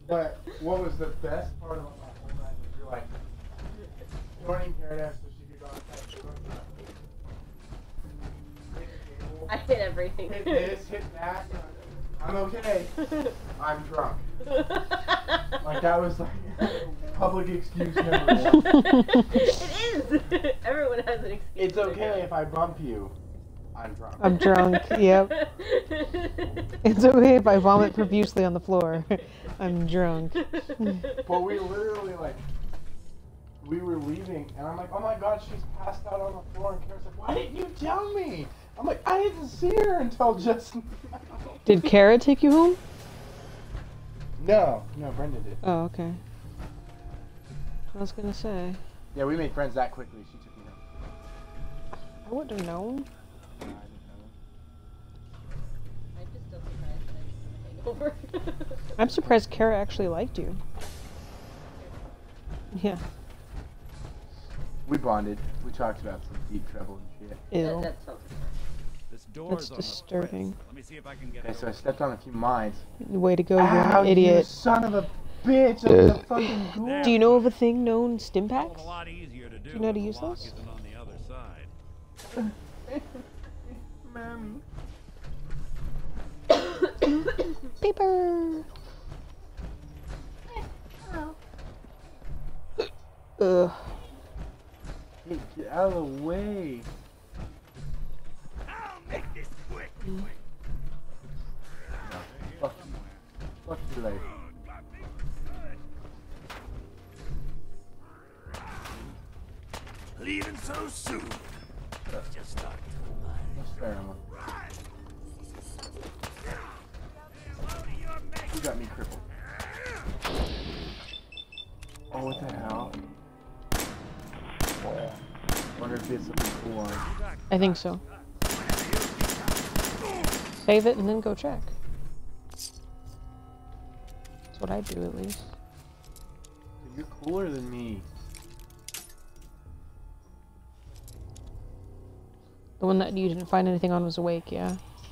But what was the best part about my whole night was you're like joining Paradise so she could go outside and cook. I hit everything. Hit this, hit that. I'm okay. I'm drunk. Like that was like public excuse number one. It is. Everyone has an excuse. It's okay if I bump you. I'm drunk. I'm drunk. Yep. It's okay if I vomit profusely on the floor. I'm drunk. But we literally like we were leaving and I'm like, oh my god, she's passed out on the floor, and Kara's like, why didn't you tell me? I'm like, I didn't see her until just now. Did Kara take you home? No, no, Brenda did. Oh, okay. I was gonna say. Yeah, we made friends that quickly. She took me home. I wouldn't have known. No, I didn't know. I'm just still surprised that I just hangover. I'm surprised Kara actually liked you. Yeah. We bonded. We talked about some deep trouble and shit. Ew. That, that's so This door's That's disturbing. Let me see if I can get Okay, it so I stepped on a few mines. Way to go, Ow, you're an you idiot. son of a bitch! That was a fucking ghoul. Do you know of a thing known Stimpaks? a lot easier to do. Do you know how to when use the lock those? isn't on the other side. Mommy. Paper. Ugh. Hey, get out of the way. I'll make this quick. No, fuck you. Fuck your life. Leaving so soon. Just start to That's fair enough. You got me crippled. Oh, what the hell? Wonder if it's something cool on it. I think so. Save it and then go check. That's what I do at least. You're cooler than me. The one that you didn't find anything on was awake, yeah.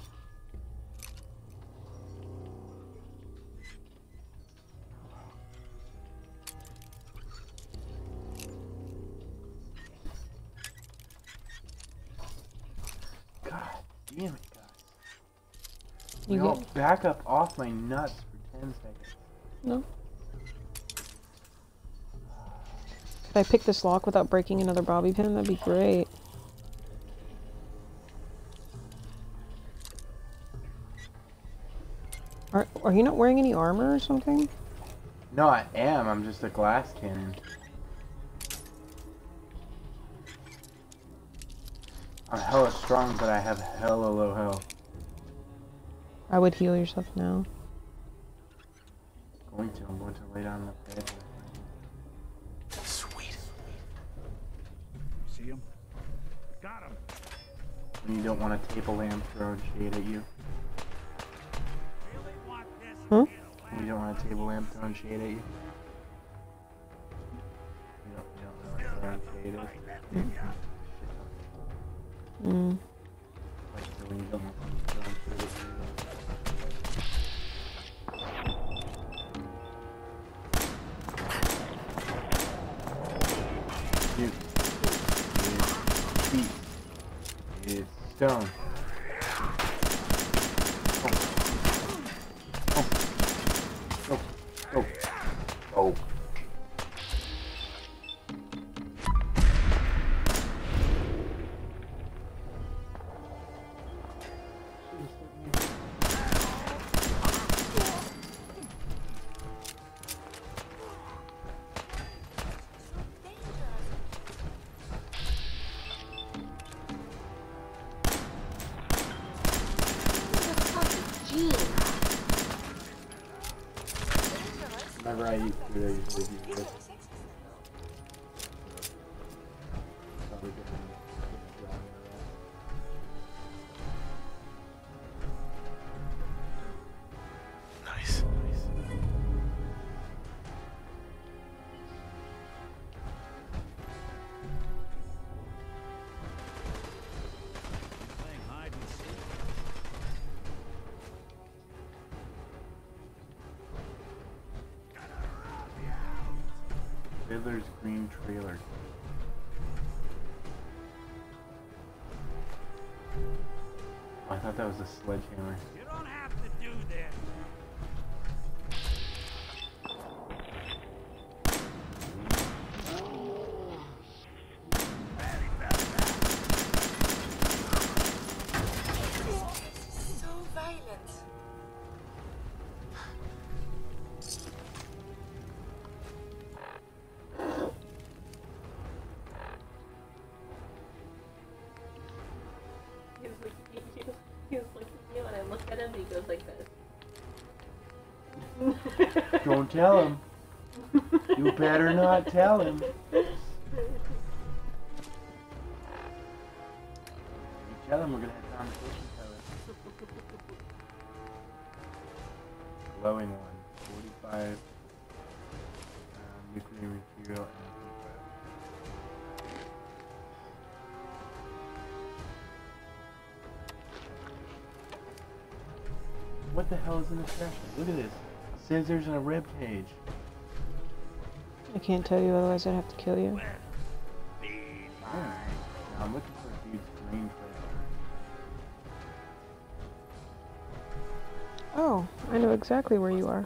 God damn it, guys. You You all get- back up off my nuts for ten seconds. No. Could I pick this lock without breaking another bobby pin? That'd be great. Are, are you not wearing any armor or something? No, I am. I'm just a glass cannon. I'm hella strong, but I have hella low health. I would heal yourself now. Going to. I'm going to lay down in the bed. Sweet. See him? Got him. When you don't want a table lamp throwing shade at you. Huh? When you don't want a table lamp throwing shade at you. You don't, you don't know what throwing shade is. Mm. Like when you don't want someone throwing shade at you. You. It's feet. It's stone. Oh. Oh. Oh. Remember I eat food, I usually do this. Probably good. Nice. Playing hide and seek. Fiddler's Green trailer. Oh, I thought that was a sledgehammer. You don't have to do this. So violent. He was like, he, he, was, he was looking at me when I look at him, he goes like this. Don't tell him. You better not tell him. You tell him we're gonna have conversation color. Glowing one. forty-five um, nuclear material and what the hell is in this trash? Look at this. Scissors and a rib cage. I can't tell you, otherwise I'd have to kill you. Yeah. Now I'm looking for a dude's green trailer. Oh, I know exactly where you are.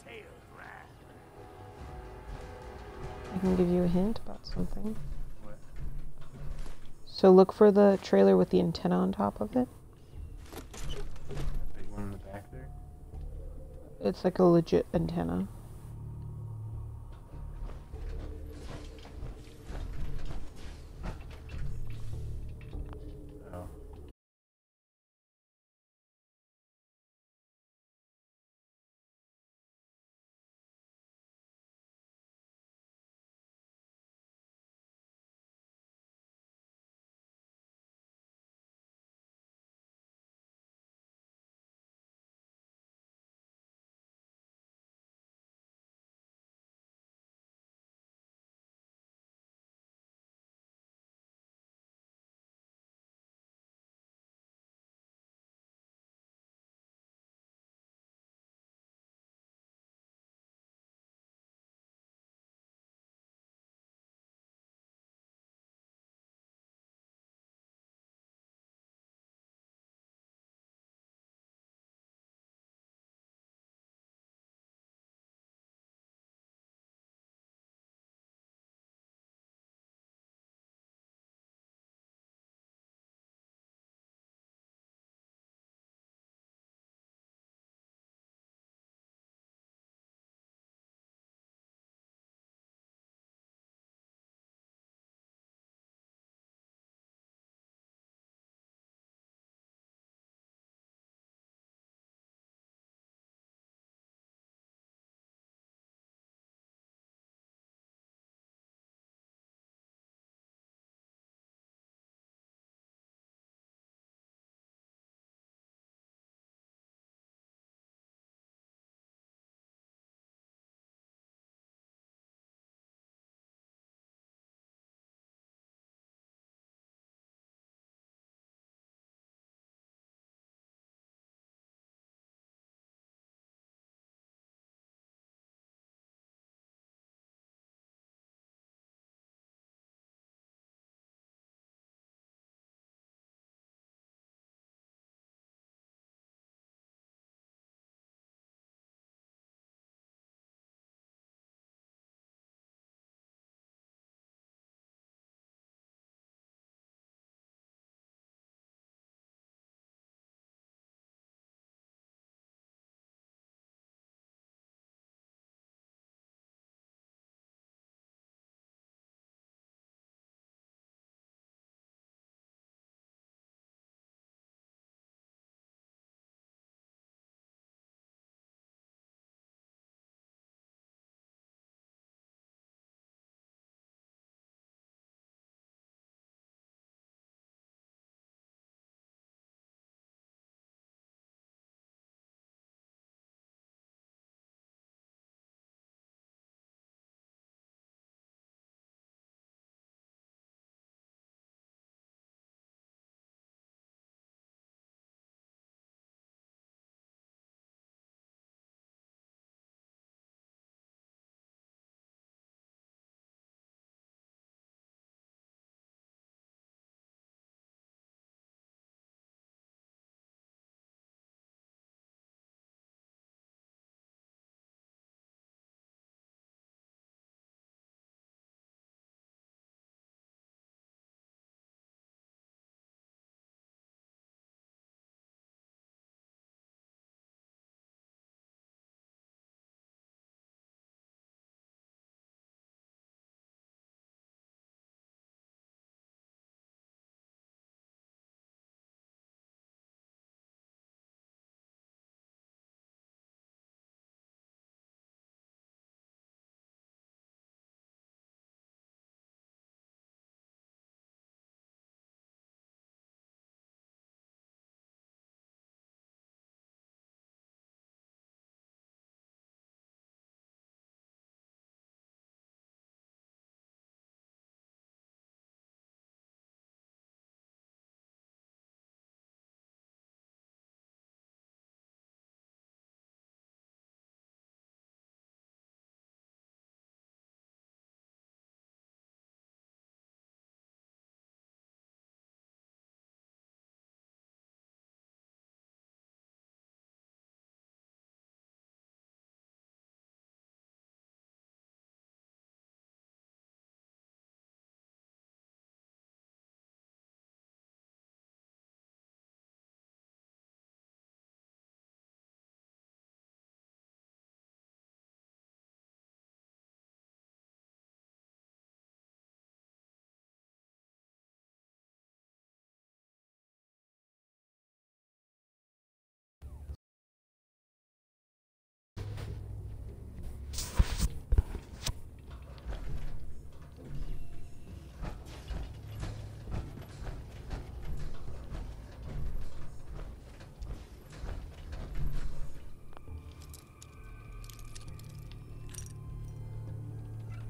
I can give you a hint about something. What? So look for the trailer with the antenna on top of it. Big one in the back there? It's like a legit antenna.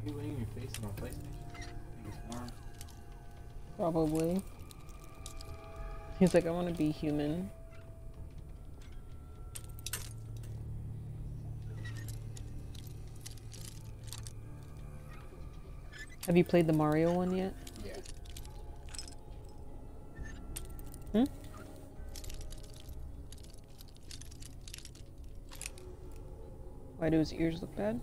you laying your face on a PlayStation? I think it's warm. Probably. He's like, I want to be human. Have you played the Mario one yet? Yeah. Hmm? Why do his ears look bad?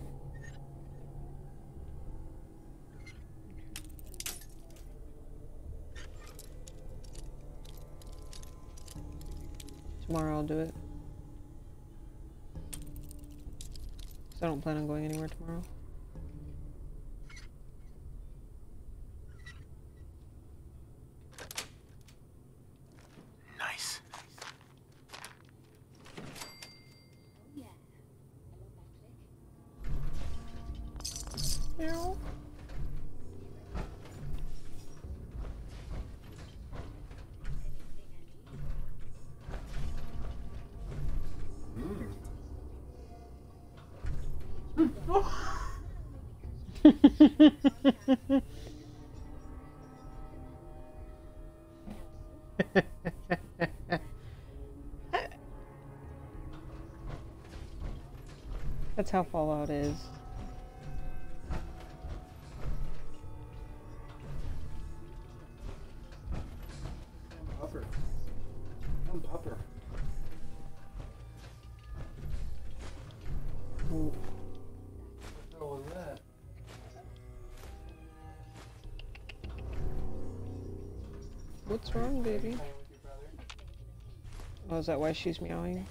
Tomorrow I'll do it. 'Cause I don't plan on going anywhere tomorrow. Nice. Meow. That's how Fallout is. Pupper. Come pupper. Ooh. What the hell was that? What's wrong, baby? Oh, is that why she's meowing?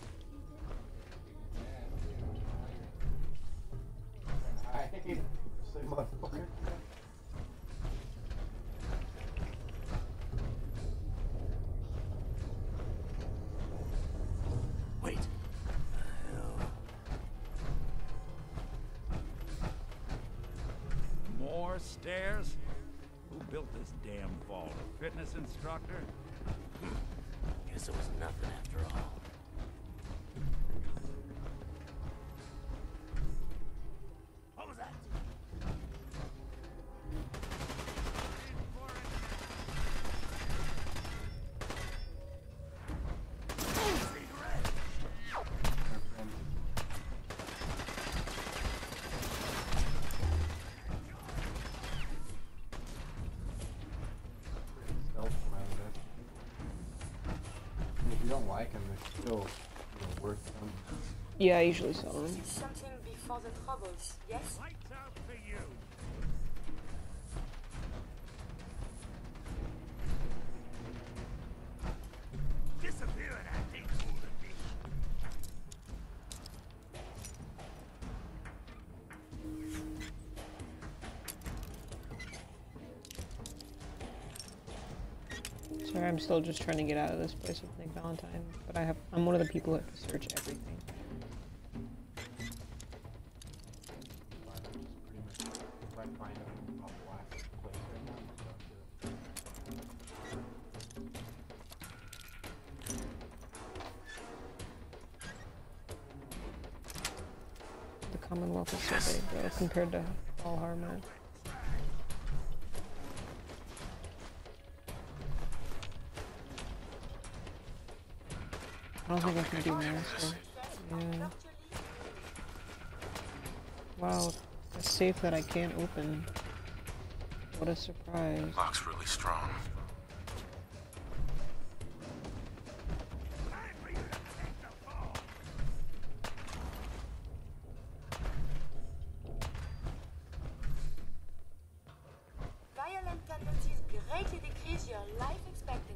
Hi. Say motherfucker. Wait. More stairs? Who built this damn vault? A fitness instructor? Guess it was nothing after all. What was that? If you don't like them, they're still, you know, worth them. Yeah, I usually sell them. Something before the troubles, yes? Lights out for you. Disappearing acting cool to me. Sorry, I'm still just trying to get out of this place with Nick Valentine, but I have I'm one of the people who have to search everything. If I find a, a black place right now, The Commonwealth is so big, though, compared to Valhalla. I don't think I can do master. Yeah. Wow, a safe that I can't open. What a surprise. Lock's really strong. Violent tendencies greatly decrease your life expectancy.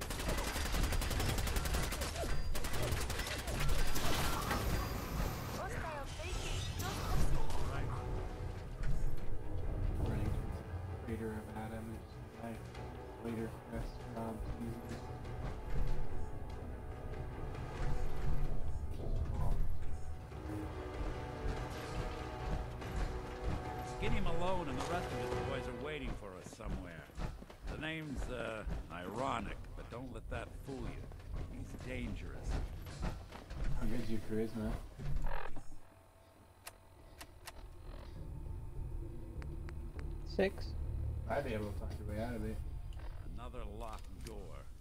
Hostile faking, don't proceed. running to the crater of Adam is my later quest from Jesus. Skinny Malone and the rest of his boys are waiting for us somewhere. The name's, uh, ironic, but don't let that fool you. He's dangerous. How good's your charisma? Six. I'd be able to find your way out of it. Another locked door.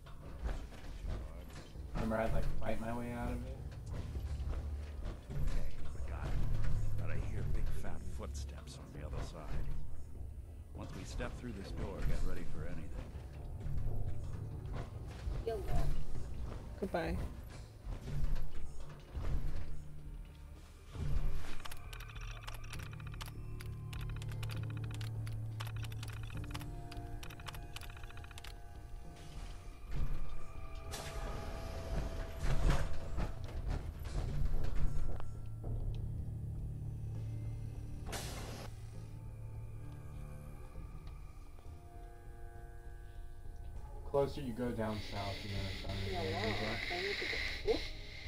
Remember, I'd like fight my way out of it. Okay, forgot it. But I hear big fat footsteps on the other side. Once we step through this door, get ready for anything. Goodbye. Closer you go down south, you know, it's on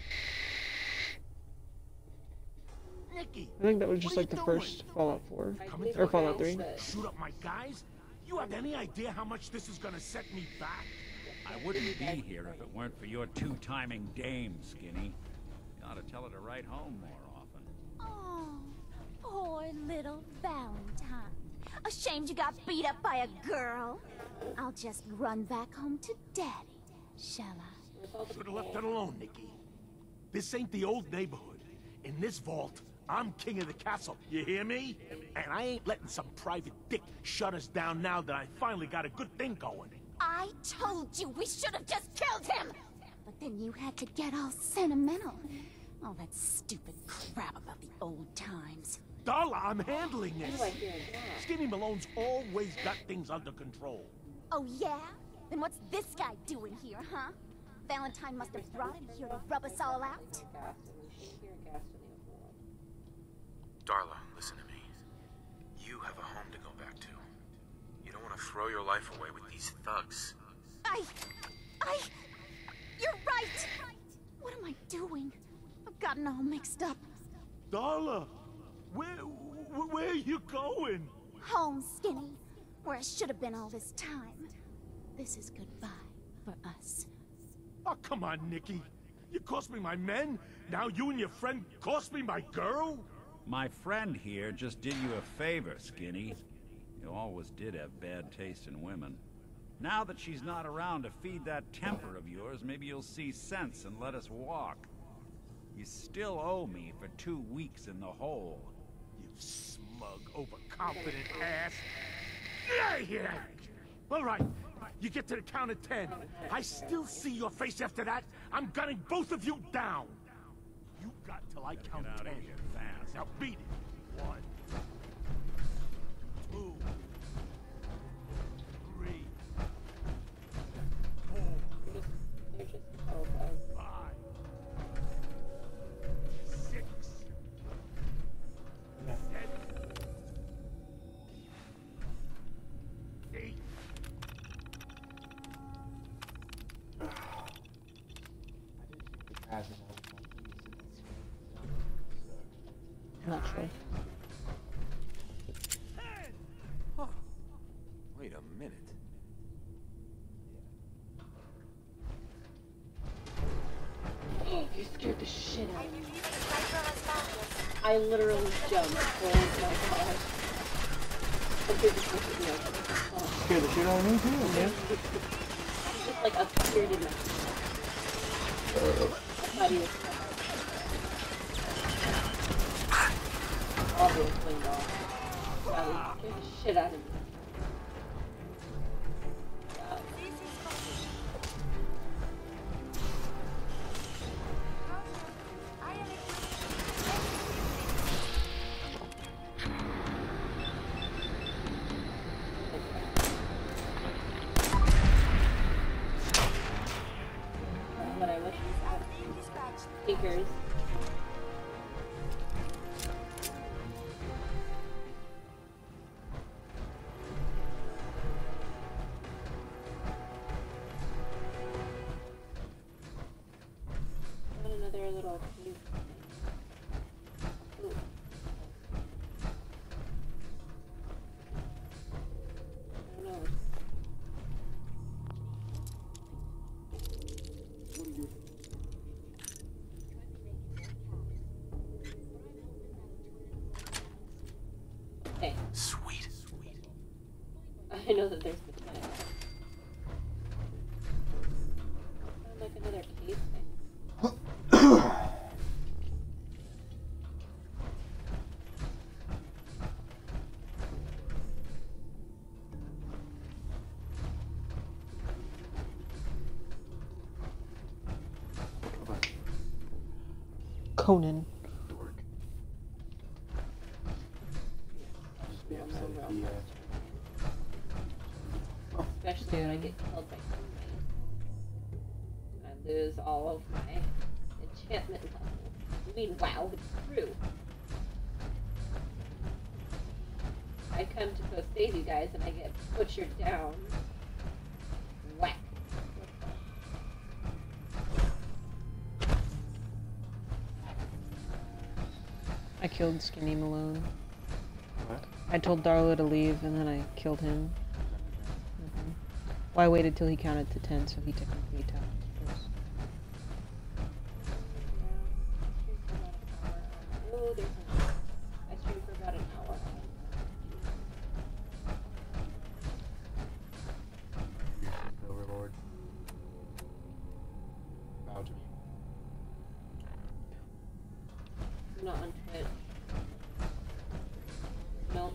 the Nikki, I think that was just like the first Fallout four. Or Fallout three. Shoot up my guys? You have any idea how much this is gonna set me back? I wouldn't be here if it weren't for your two-timing dame, Skinny. You ought to tell her to write home more often. Oh, poor little Valentine. Ashamed you got beat up by a girl? I'll just run back home to Daddy, shall I? Should have left it alone, Nikki. This ain't the old neighborhood. In this vault, I'm king of the castle, you hear me? And I ain't letting some private dick shut us down now that I finally got a good thing going. I told you we should have just killed him! But then you had to get all sentimental. All that stupid crap about the old times. Darla, I'm handling this. Skinny Malone's always got things under control. Oh yeah? Then what's this guy doing here, huh? Valentine must have brought him here to rub us all out. Darla, listen to me. You have a home to go back to. You don't want to throw your life away with these thugs. I... I... You're right! What am I doing? I've gotten all mixed up. Darla, where, where, where are you going? Home, Skinny. Where I should have been all this time. This is goodbye for us. Oh, come on, Nikki. You cost me my men, now you and your friend cost me my girl? My friend here just did you a favor, Skinny. You always did have bad taste in women. Now that she's not around to feed that temper of yours, maybe you'll see sense and let us walk. You still owe me for two weeks in the hole. You smug, overconfident ass. Yeah, yeah. All right, you get to the count of ten. I still see your face after that. I'm gunning both of you down. You got till I count Get out ten. of here fast. Now beat it. One, two, three, four, five, six, seven, eight. Not sure. Huh. Wait a minute. You scared the shit out of me. I literally jumped. Oh my gosh. Okay, just look at me. Oh. Scared the shit out of me too, man. Just like a scared in my... I thought he was... Obviously not. God, he scared the shit out of me. God. What I wish speakers. Got another little cave. Ooh. I don't know. Okay. Sweet. Sweet. I know that there's mechanics. Sound like another cave thing. Conan. Especially when I get killed by somebody. I lose all of my enchantment levels. I mean, wow, it's true. I come to go save you guys and I get butchered down. Whack. I killed Skinny Malone. What? I told Darla to leave and then I killed him. Mm-hmm. Well, I waited till he counted to ten, so he technically tapped first. Oh, there's an I streamed for about an hour. Overlord. Bow to me. I'm not on Twitch. Nope.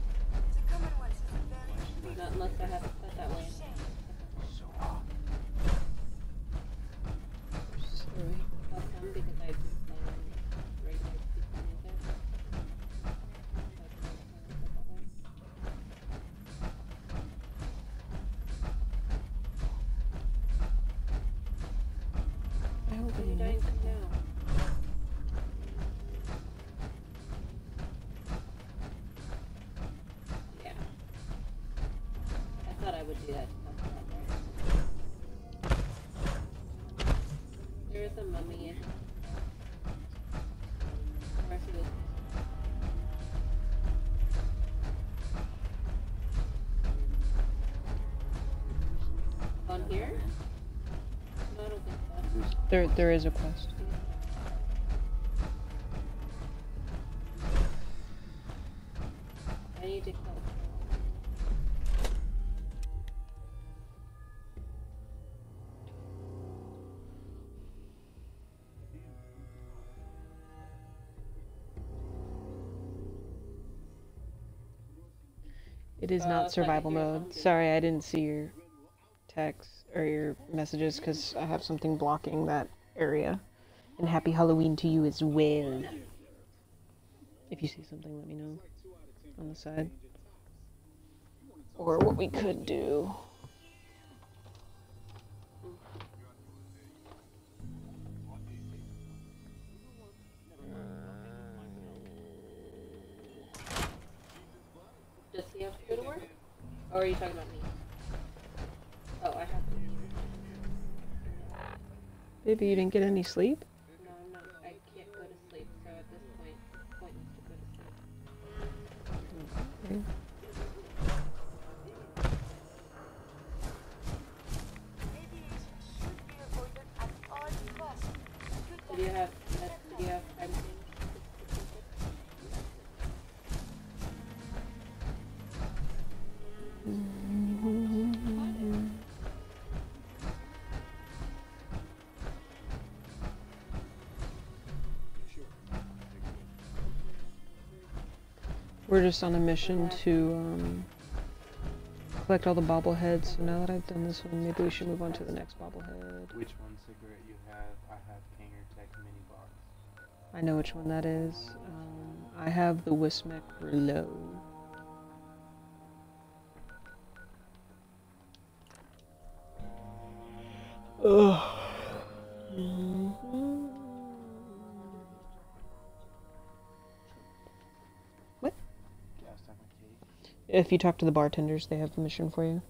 Not unless I have it set that way. So hot. Sorry. I'll come because I've been playing regular people music. I hope What are you dying from now? Yeah. I thought I would do that to myself. There's a mummy in. Where's he? On here? No, I don't think so. There, there is a quest. I need to kill. It is Uh, not it's like survival here's mode. something. Sorry, I didn't see your text or your messages because I have something blocking that area. And happy Halloween to you as well. If you see something, let me know on the side. Or what we could do. Does he have to go to work? Or are you talking about me? Oh, I have to. Baby, you didn't get any sleep? No, I'm not. I can't go to sleep, so at this point, it's pointless to go to sleep. Okay. Did you have, did you have time things? We're just on a mission to um, collect all the bobbleheads. So now that I've done this one, maybe we should move on to the next bobblehead. Which one cigarette you have? I have Kanger Tech Mini Box. I know which one that is. Um, I have the Wismec Rouleau. Ugh. Mm-hmm. What? Gas tank cake. If you talk to the bartenders, they have a mission for you.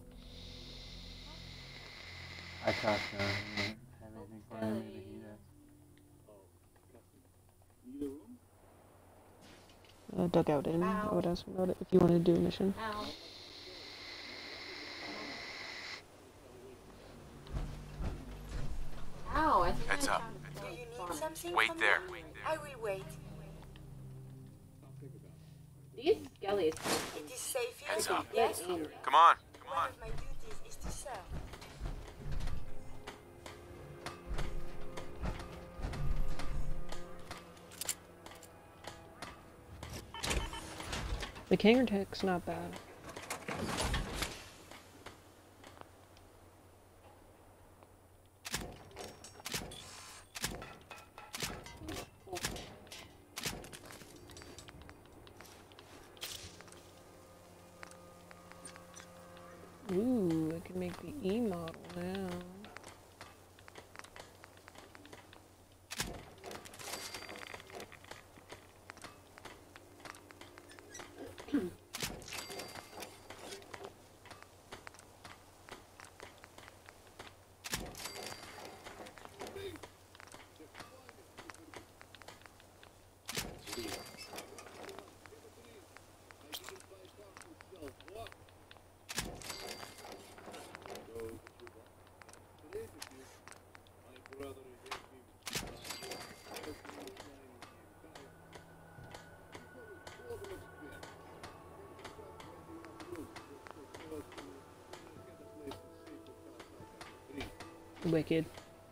I talked to him. He didn't have anything for him. Maybe he does. Uh, dugout in. I would ask about it if you wanted to do a mission. Ow. Ow, I think Heads I up. found Do you need something Wait from there. me? I will wait. these skellies. It is safe here. Heads up. Yes. Come on. One of my duties is to serve. The Kanger tech's not bad. Ooh, I can make the E model now. Wicked.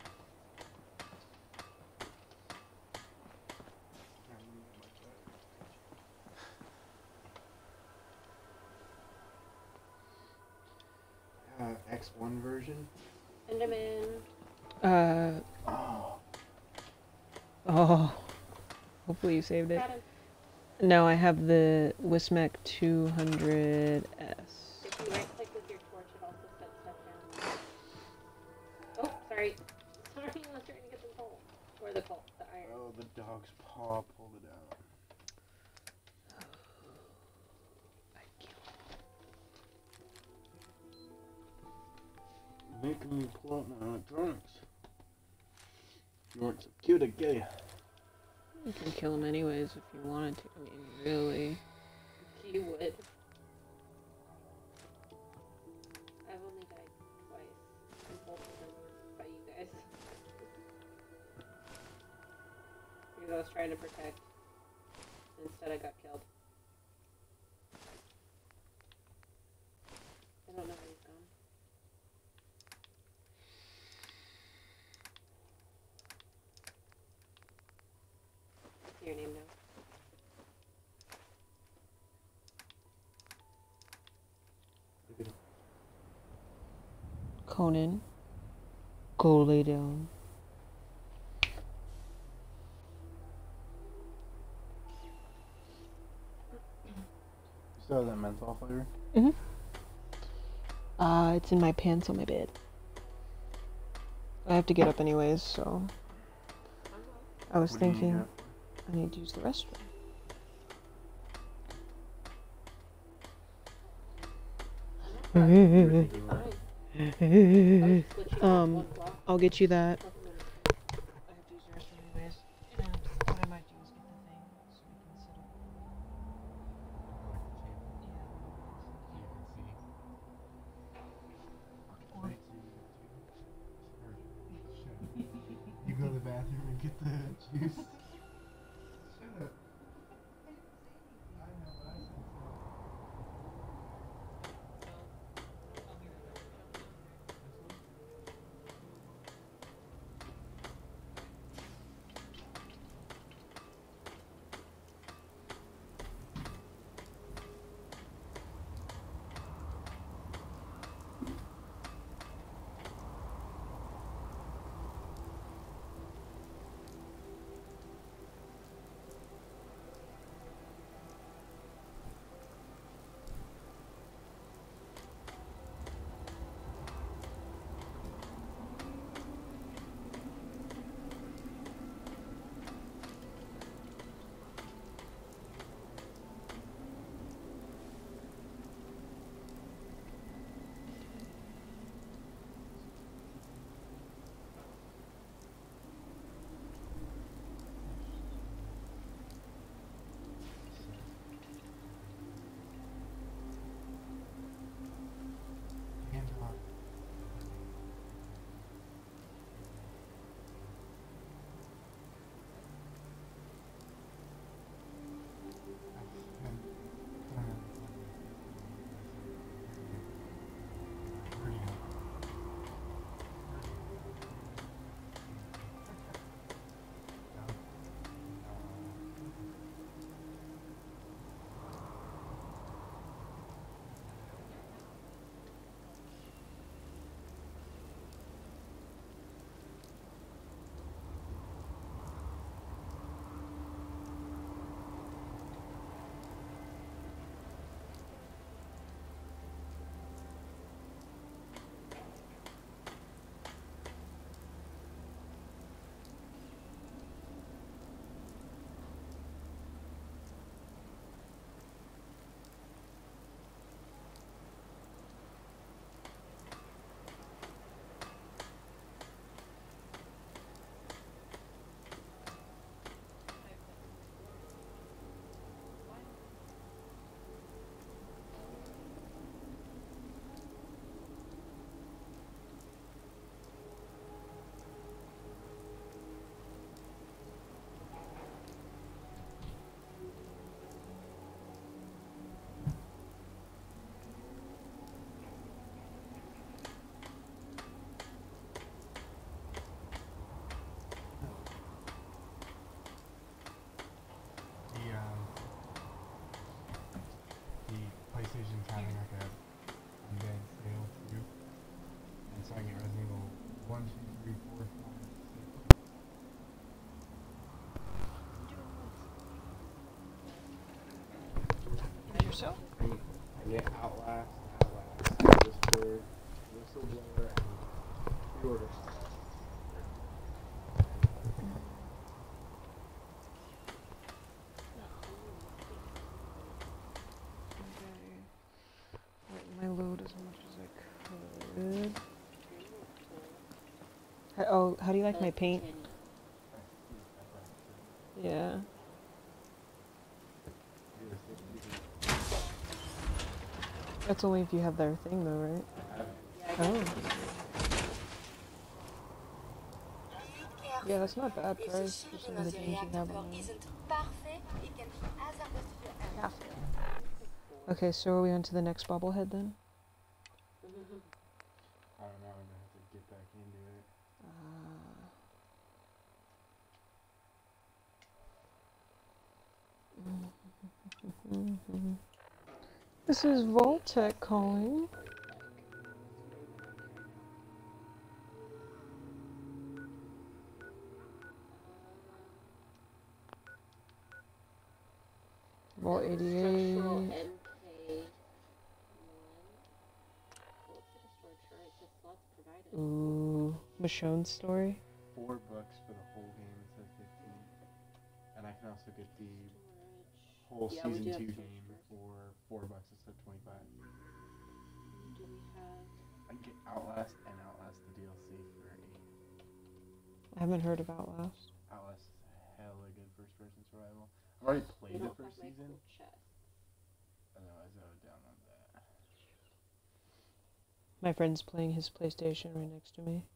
Uh, X one version? Enderman. Uh. Oh. Oh. Hopefully you saved it. No, I have the Wismec two hundred S. If you right click with your torch, it also sets stuff down. Oh, sorry. Sorry, I was trying to get the coal. Or the coal, the iron. Oh, the dog's paw pulled it out. Making me pull out my electronics. You weren't so cute, I'd kill you. You can kill him anyways if you wanted to. I mean, really. You would. I've only died twice. And both of them were by you guys. Because I was trying to protect. Instead I got killed. I don't know where he's gone. What's your name now? Conan, go lay down. You still have that menthol flavor? Mm-hmm. Uh, it's in my pants on my bed. I have to get up anyways, so... I was What do you thinking got? I need to use the restroom. um, I'll get you that. I have to use the restroom anyways. And what I might do is get the thing so we can set up. You go to the bathroom and get the juice. Shut up. I know, but I said so. so. I get Outlast, Outlast, Discord, Whistleblower, and Pre-Order. My load as much as I could. How, oh, how do you like my paint? Yeah. That's only if you have their thing though, right? Oh. Yeah, that's not bad price for some of the games you have on there. Yeah. Okay, so are we on to the next bobblehead then? I don't know, I'm gonna have to get back into it. Uh, this is Vault-Tec calling. Vault eighty-eight. Ooh, Michonne's story. Four bucks for the whole game instead of fifteen. And I can also get the whole Yeah, season we do have two some game for four bucks instead of twenty-five. Do we have? I can get Outlast and Outlast the D L C for eight. I haven't heard of Outlast. Outlast is hella good first-person survival. I've already played the first season. Otherwise, I would download that. My friend's playing his PlayStation right next to me.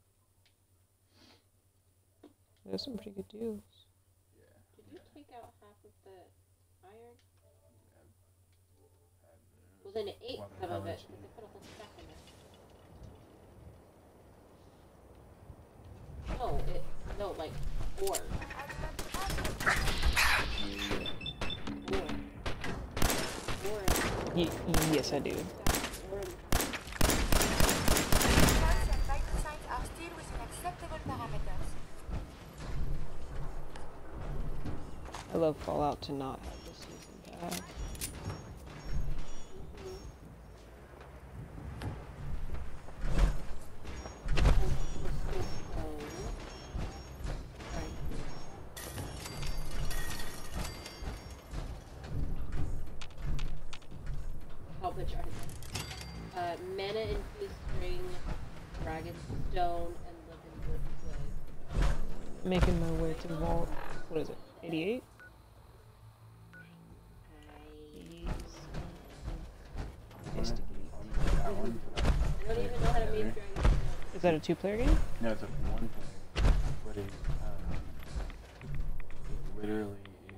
There's some pretty good deals. Did you take out half of the iron? Well, then it ate some of it. They put a whole stack in there. No, it no like four. Four. Four. Y yes, I do. Four. Are still within acceptable parameters. I love Fallout to not have this season pass. How much are they? Uh, mana infused string, dragon stone, and living wood wood. Making my way to Vault. What is it? eighty-eight? I don't even know how to make dragon stone. Is that a two-player game? No, it's a one player. But it, um, it literally is.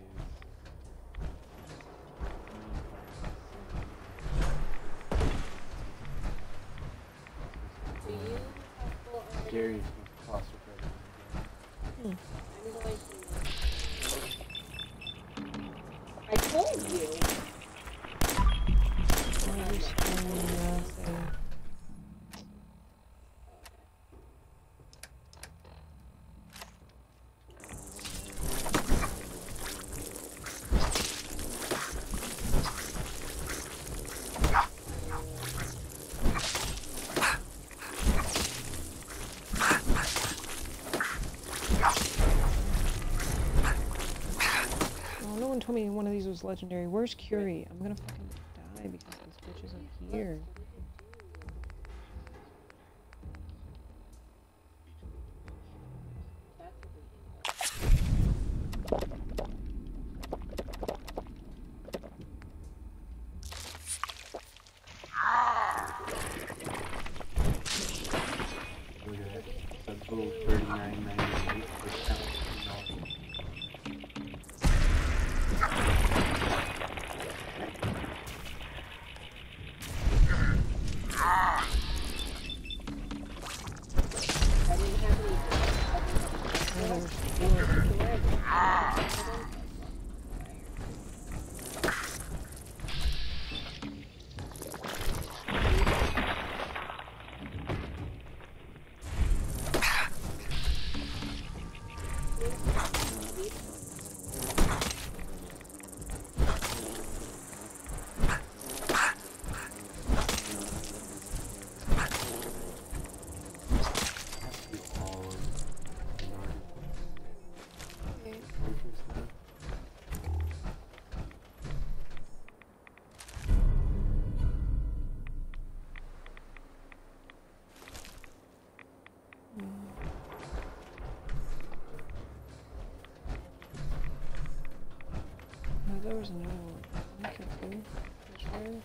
Do you have full iron? Gary's with claustrophobic. Hmm. I'm going to. I told you. Oh, no one told me one of these was legendary. Where's Curie? I'm gonna fucking die because this bitch isn't here. Look at that. That's a little thirty-nine ninety-eight discount. was another one. I'm confused. Which one?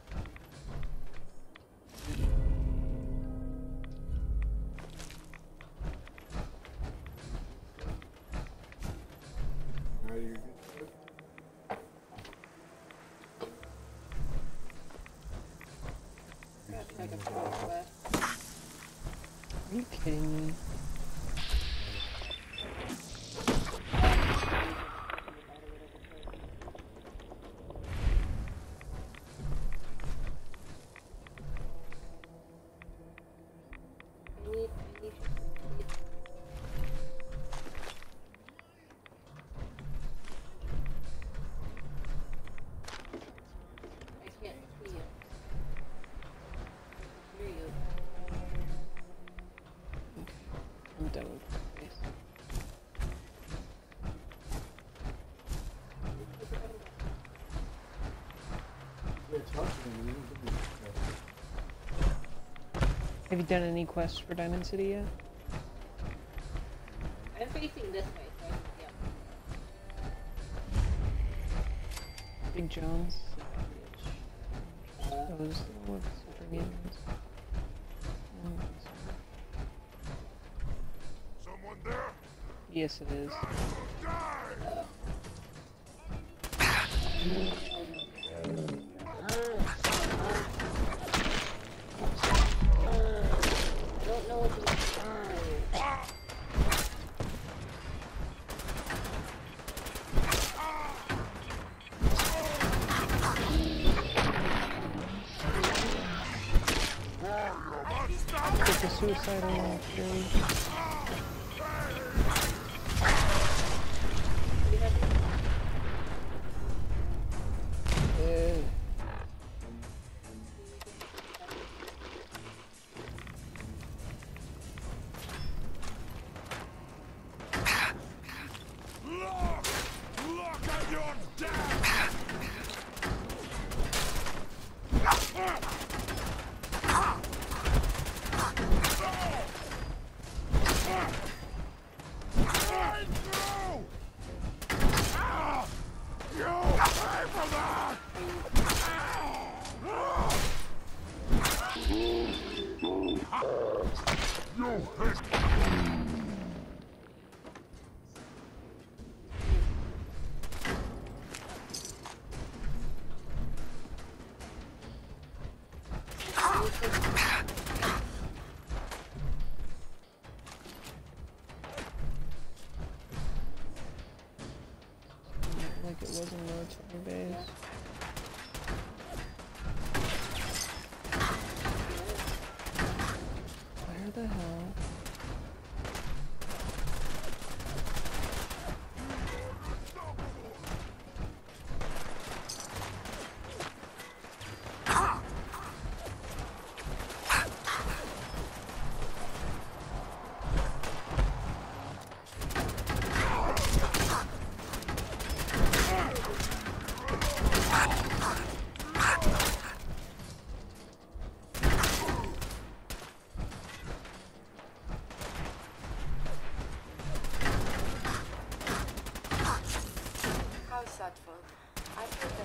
Are you good? Are you kidding me? I'm done with this. Have you done any quests for Diamond City yet? I'm facing this way, so I can see up. Big Jones. That was the one with super minions. Someone there? Yes, it is. I don't know what to do. Get the suicidal fury. Look! Look at your dad! You pay for that! You hate. Like it was in military base. Where the hell? How thoughtful. I put them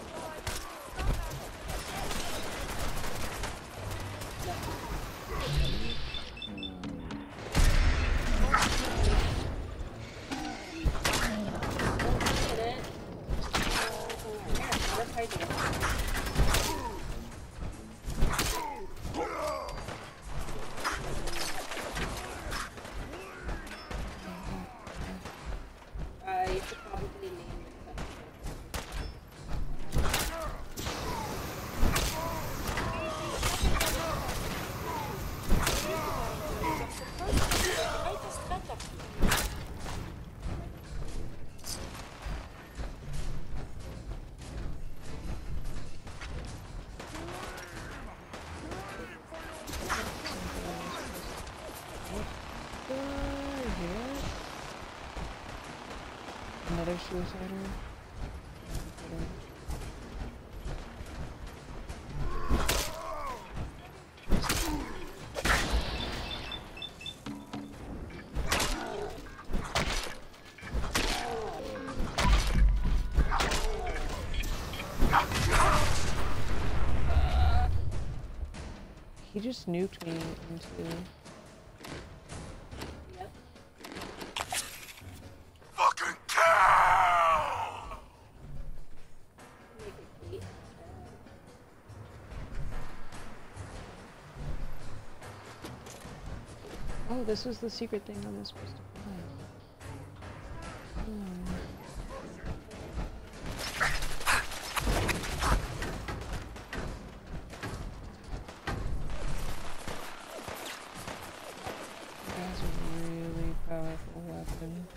Uh, you should probably name Another suicider. He just nuked me into... Yep. Fucking cow! Make it eight. Oh, this was the secret thing I was supposed to find. Hmm. That's a really powerful weapon.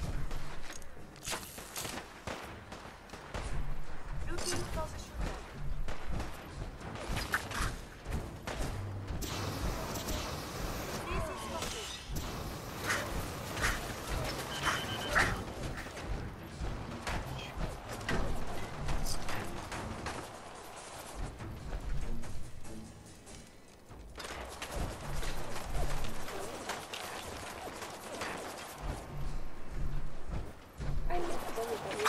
Looking for the shooter. This is spotted. I missed everybody.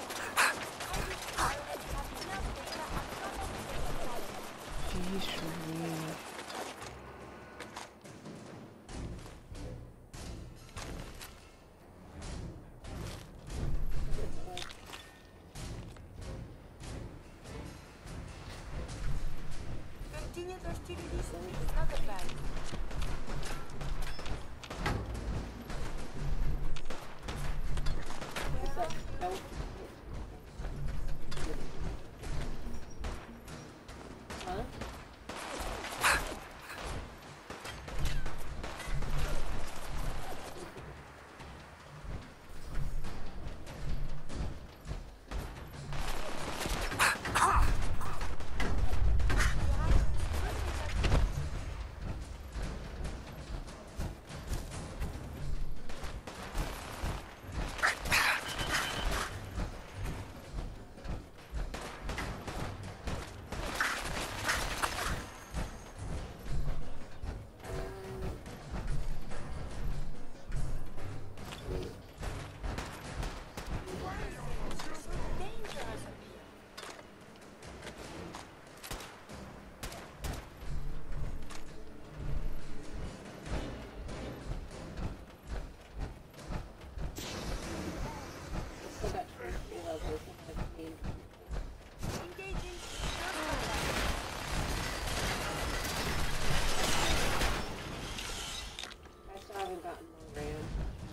Jeez, Sheree. Continue the hostilities. It's not a bad. What's up? No. Huh? Still got twenty levels and I've gained. Engaging. I still haven't gotten more RAM.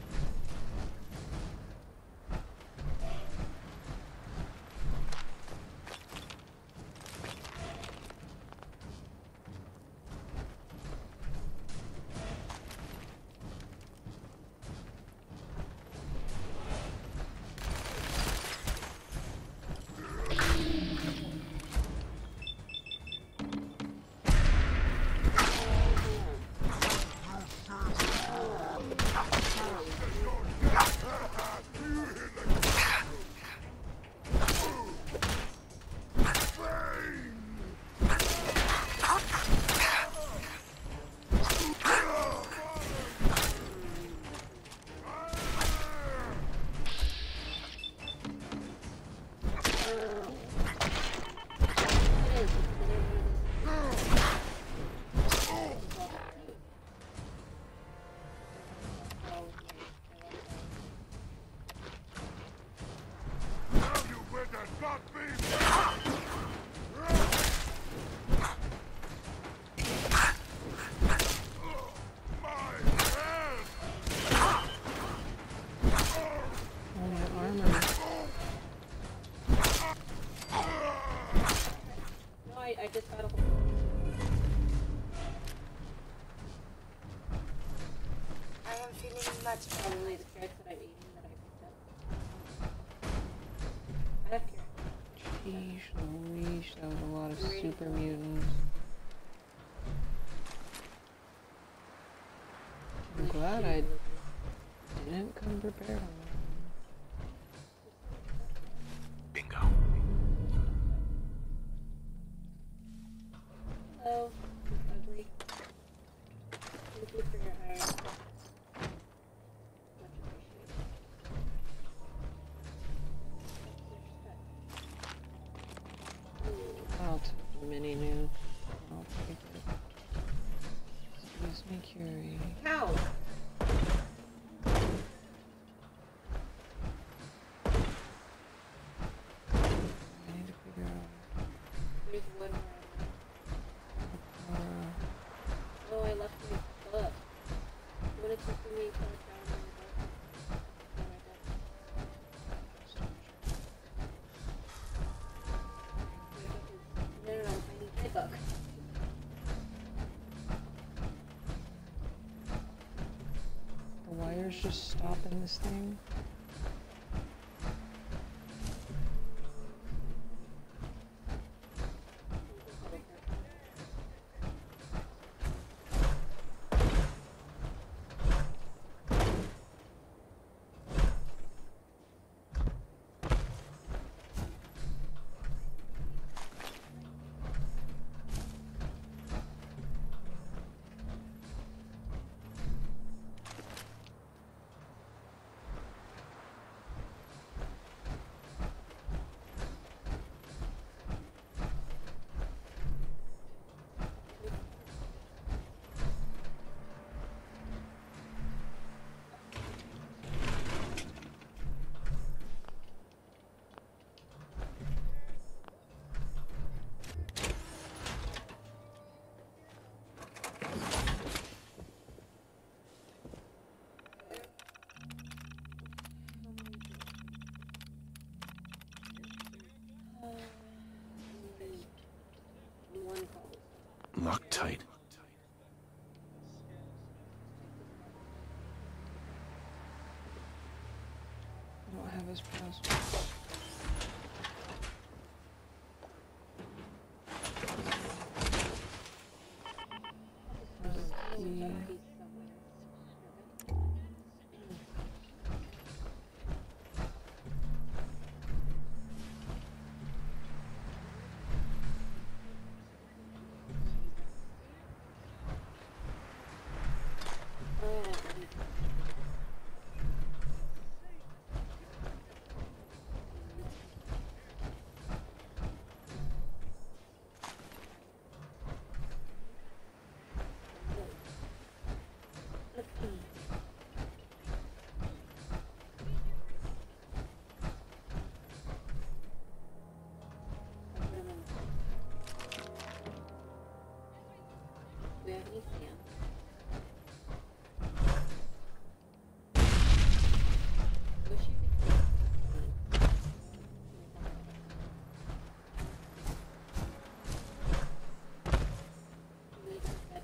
All that armor. No, I, I just got a I am feeling much better. probably the carrots that I'm eating that I picked up. I have carrots. Jeez Louise, that was a lot of super mutants. I'm glad I didn't come prepared on that. Bingo. Hello, ugly. Thank you for your iron. Much appreciated. I'll take the mini nuke. I'll take it. Curie. How? I need to figure out. There's one more. Uh, Oh, I left my book. What did you see me put it down in the book? Oh my god. No, no, no, I need my book. the wire's just stopping this thing. Loctite. I don't have his password. Key. Do we have any sand? Wish you could see. Really good bed.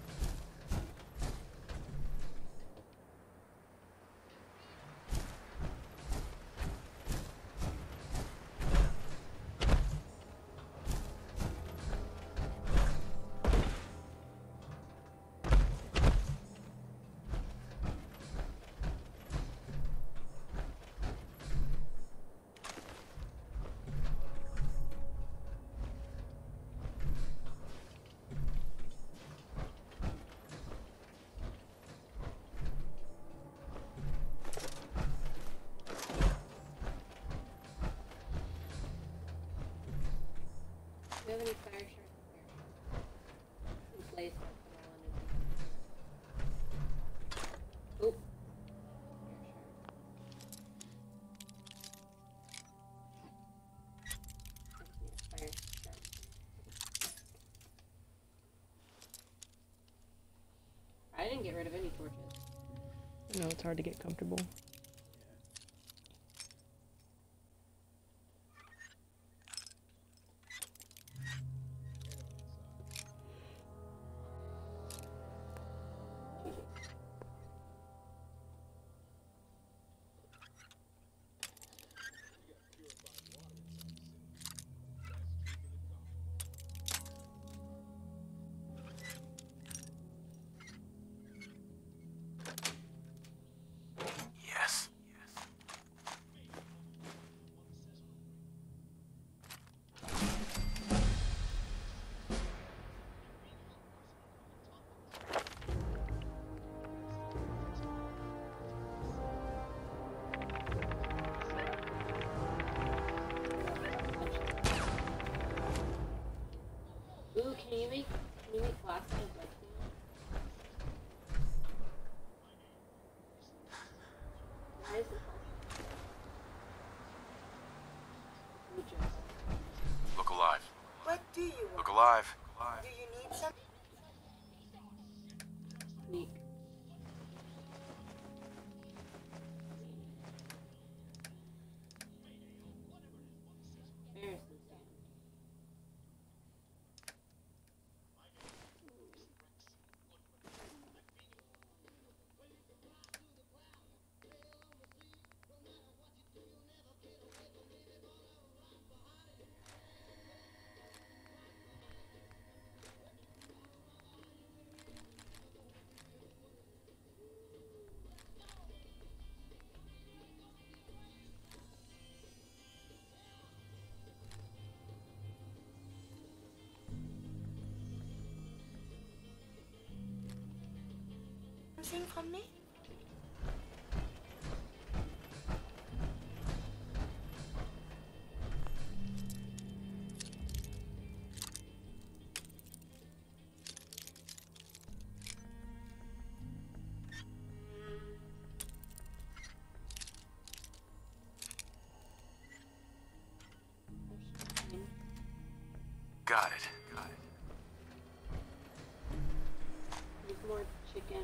Do you have any fire sharks? Some blaze sharks that I wanted to. Oop. Fire shark. I didn't get rid of any torches. No, it's hard to get comfortable. Yes. Ooh, can you make can you make glass out of lead? alive. Do you need some? Neat. There's the sand. Something from me? Got it. Got it. There's more chicken.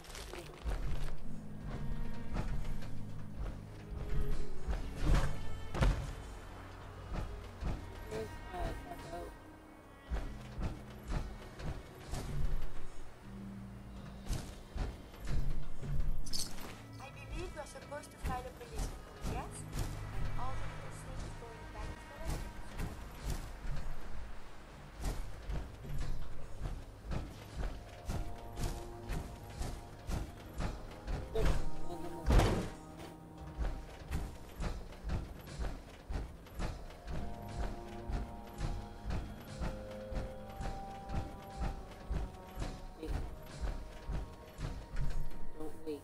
Here's uh, taco. I believe we're supposed to fight a policeman, yes? And all the little things going back to the Don't wait.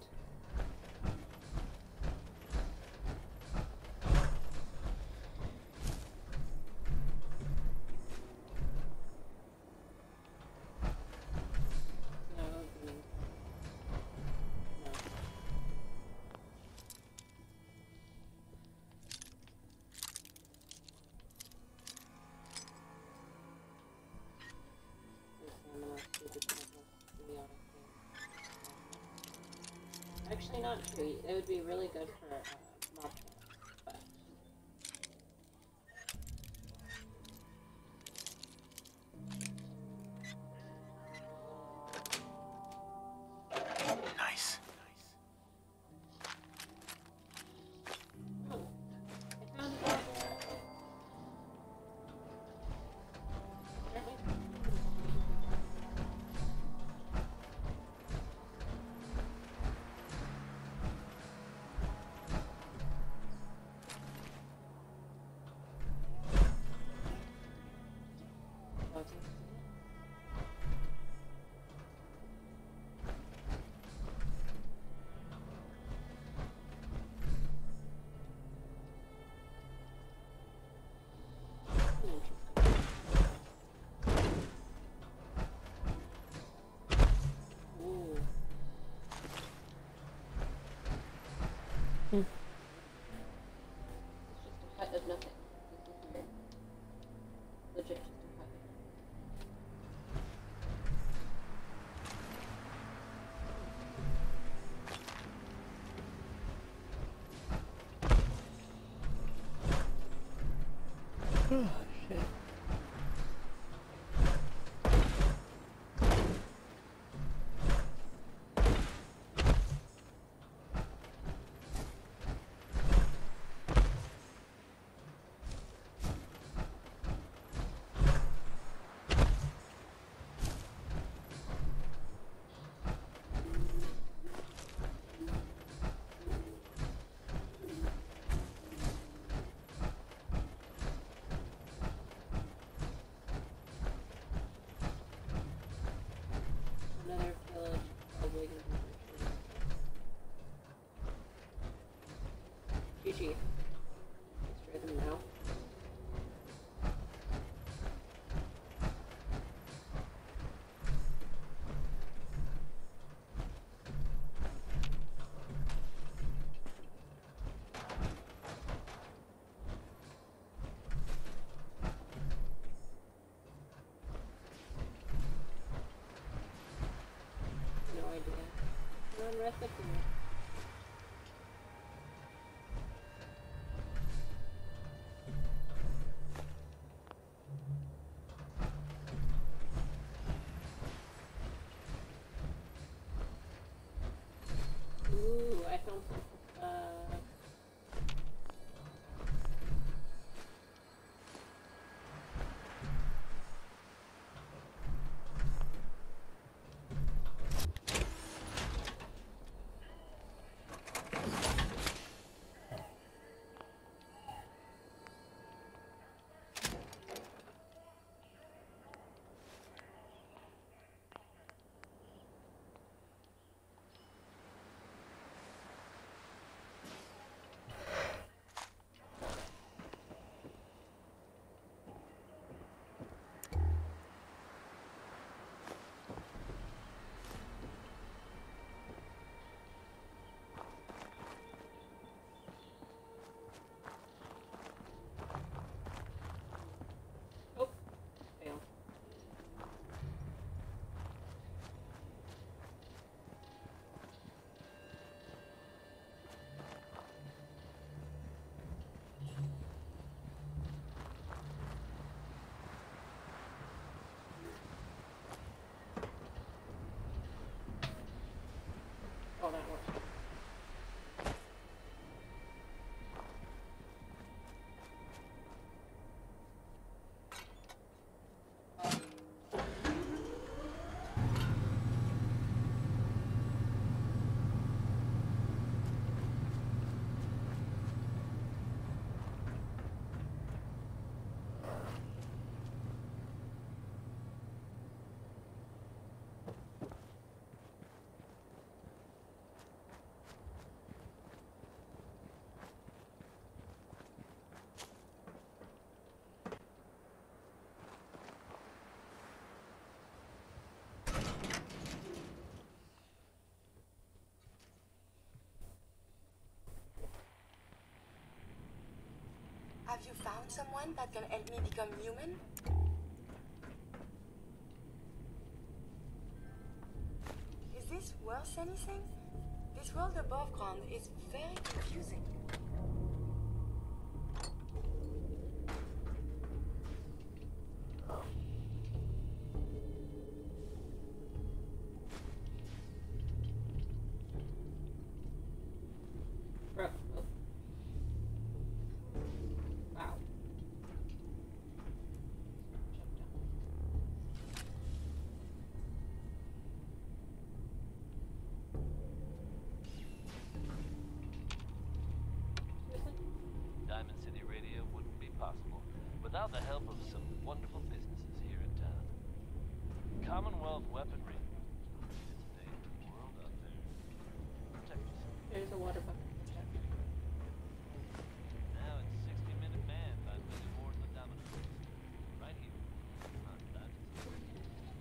No, opening. No. Actually, not true. It would be really good for uh, mob but Nice. oh, I found it out there. Ooh. Hmm. It's just a hut of nothing. This is weird. Legit, just a hut. Oh, shit. Another village, probably gonna be G G. Destroy them now. Have you found someone that can help me become human? Is this worth anything? This world above ground is very confusing. Bro. Wow. Diamond City Radio wouldn't be possible without the help of some wonderful businesses here in town. Commonwealth Weaponry. It's a dangerous world out there. Protect yourself. There's a water bucket. Now it's sixty Minute Man by Billy Ward and the Dominoes. Right here on Diamond City Radio.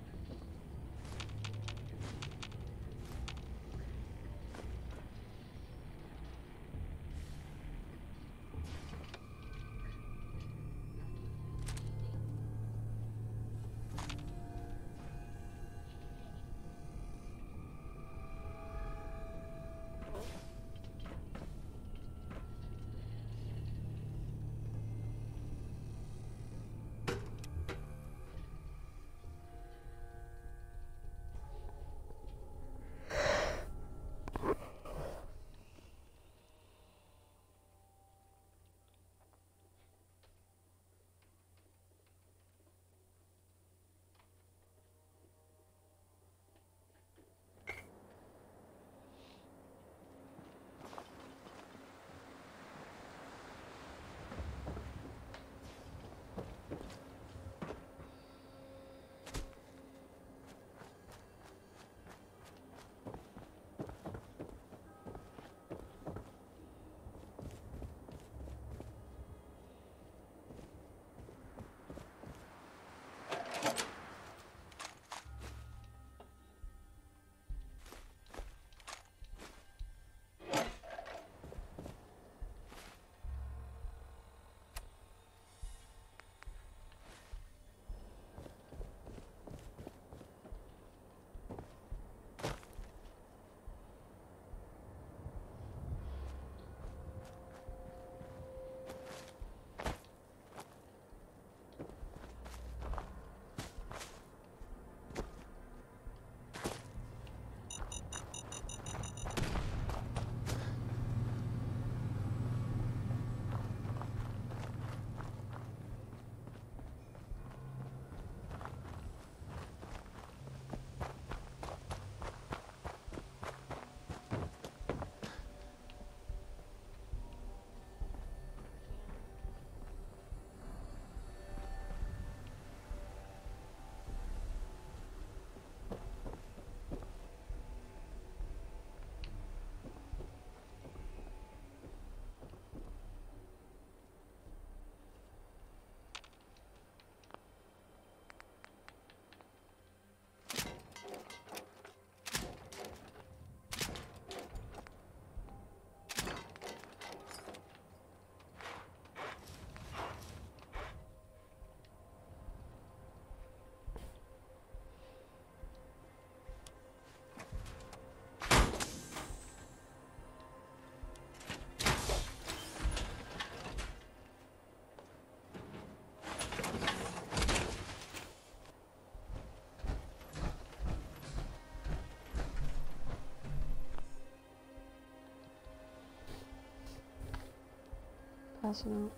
Passing out.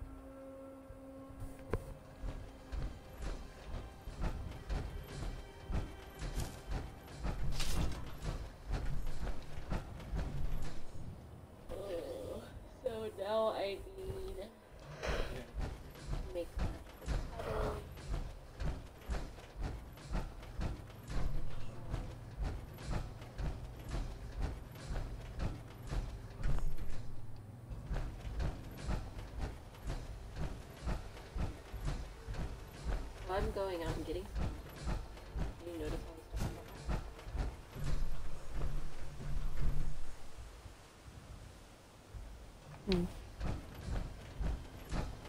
Oh, so now I need to make that. I'm going out and getting some. You notice all the stuff I'm Hmm.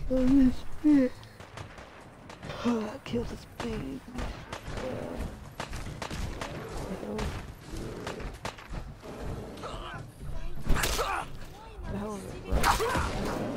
Oh, this big. Oh, kill this baby. The hell is it, bro?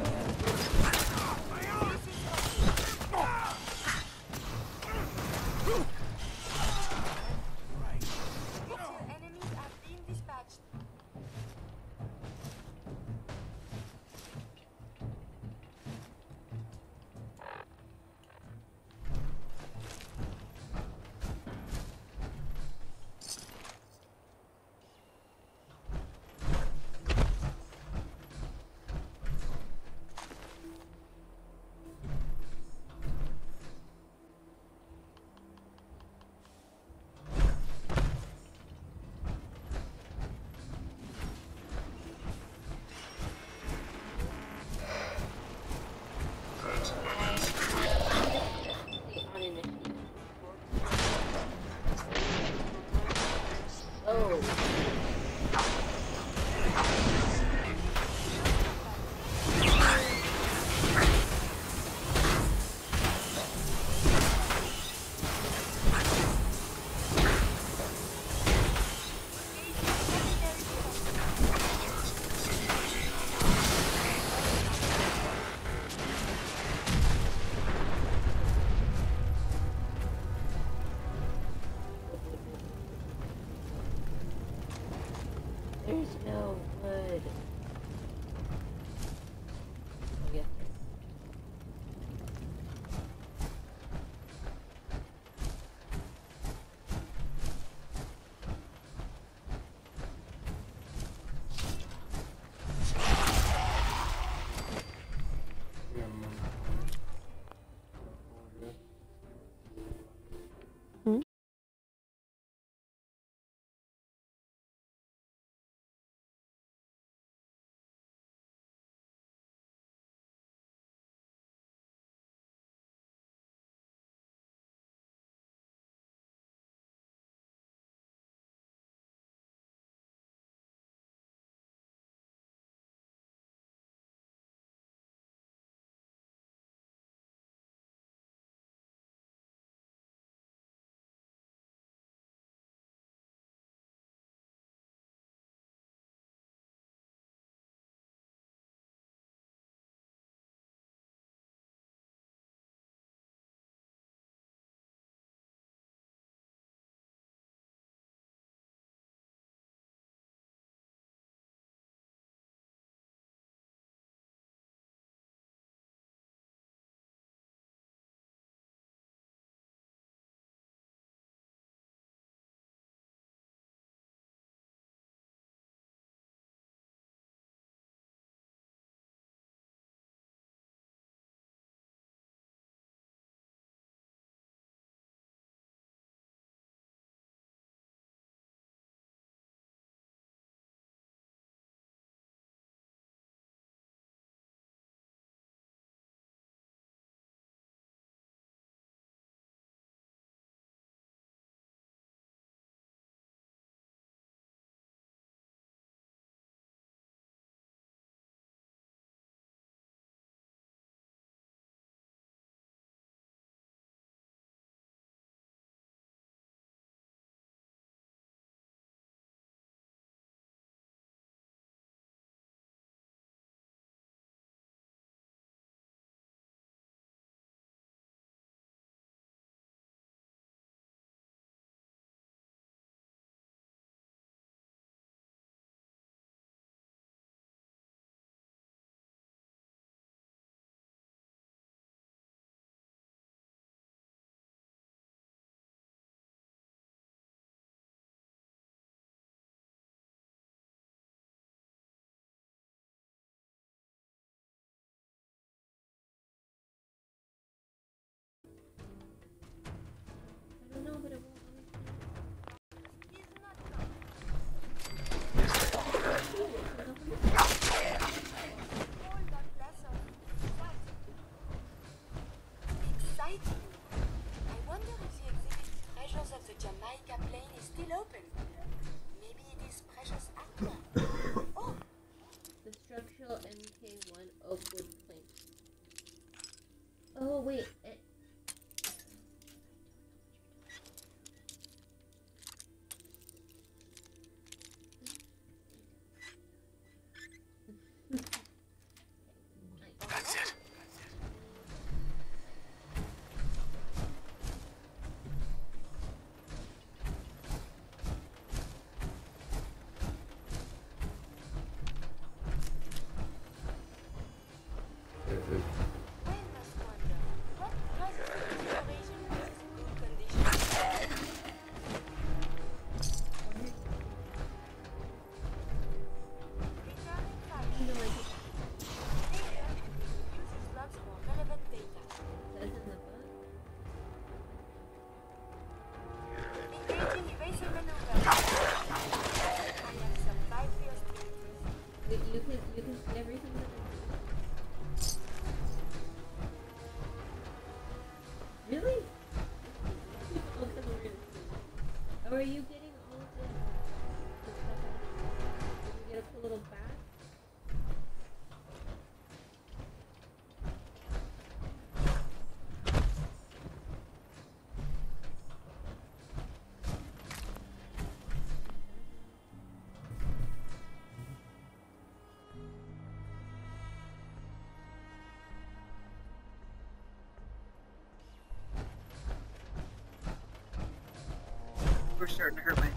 Or are you getting all of the, the stuff out of the Did you get a little back? We're starting to hurt my head.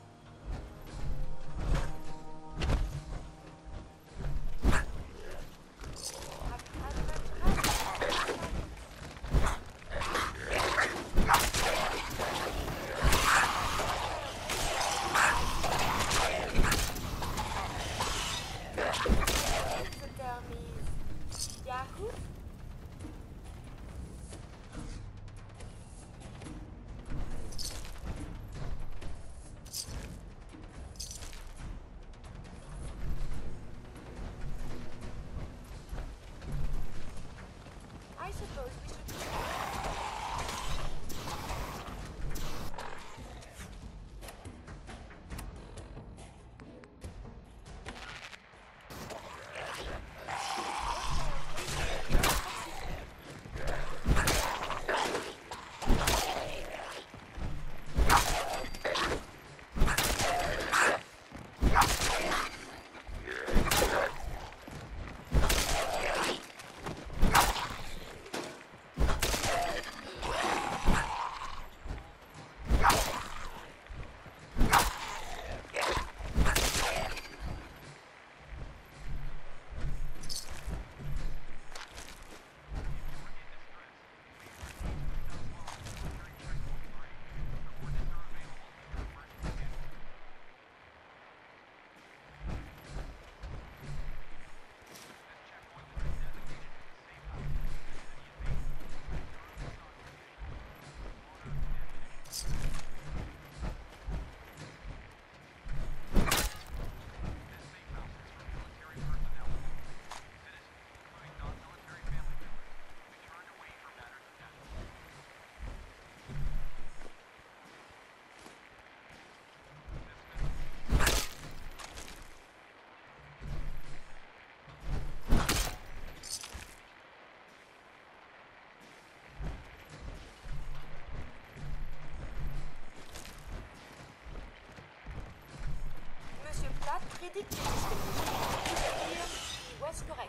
I suppose we should Monsieur Platt prédicted this condition. He was correct.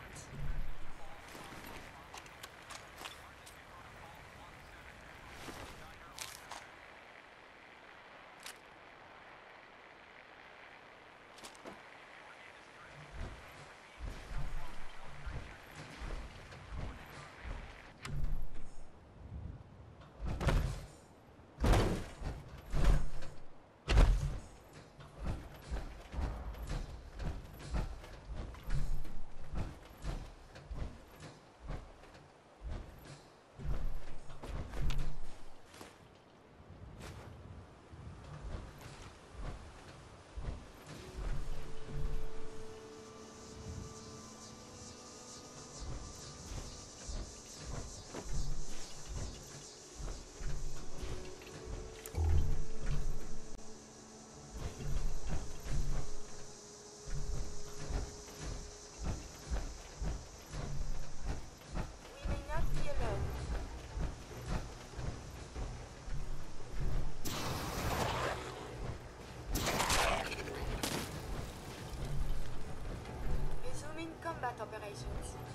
Resuming combat operations.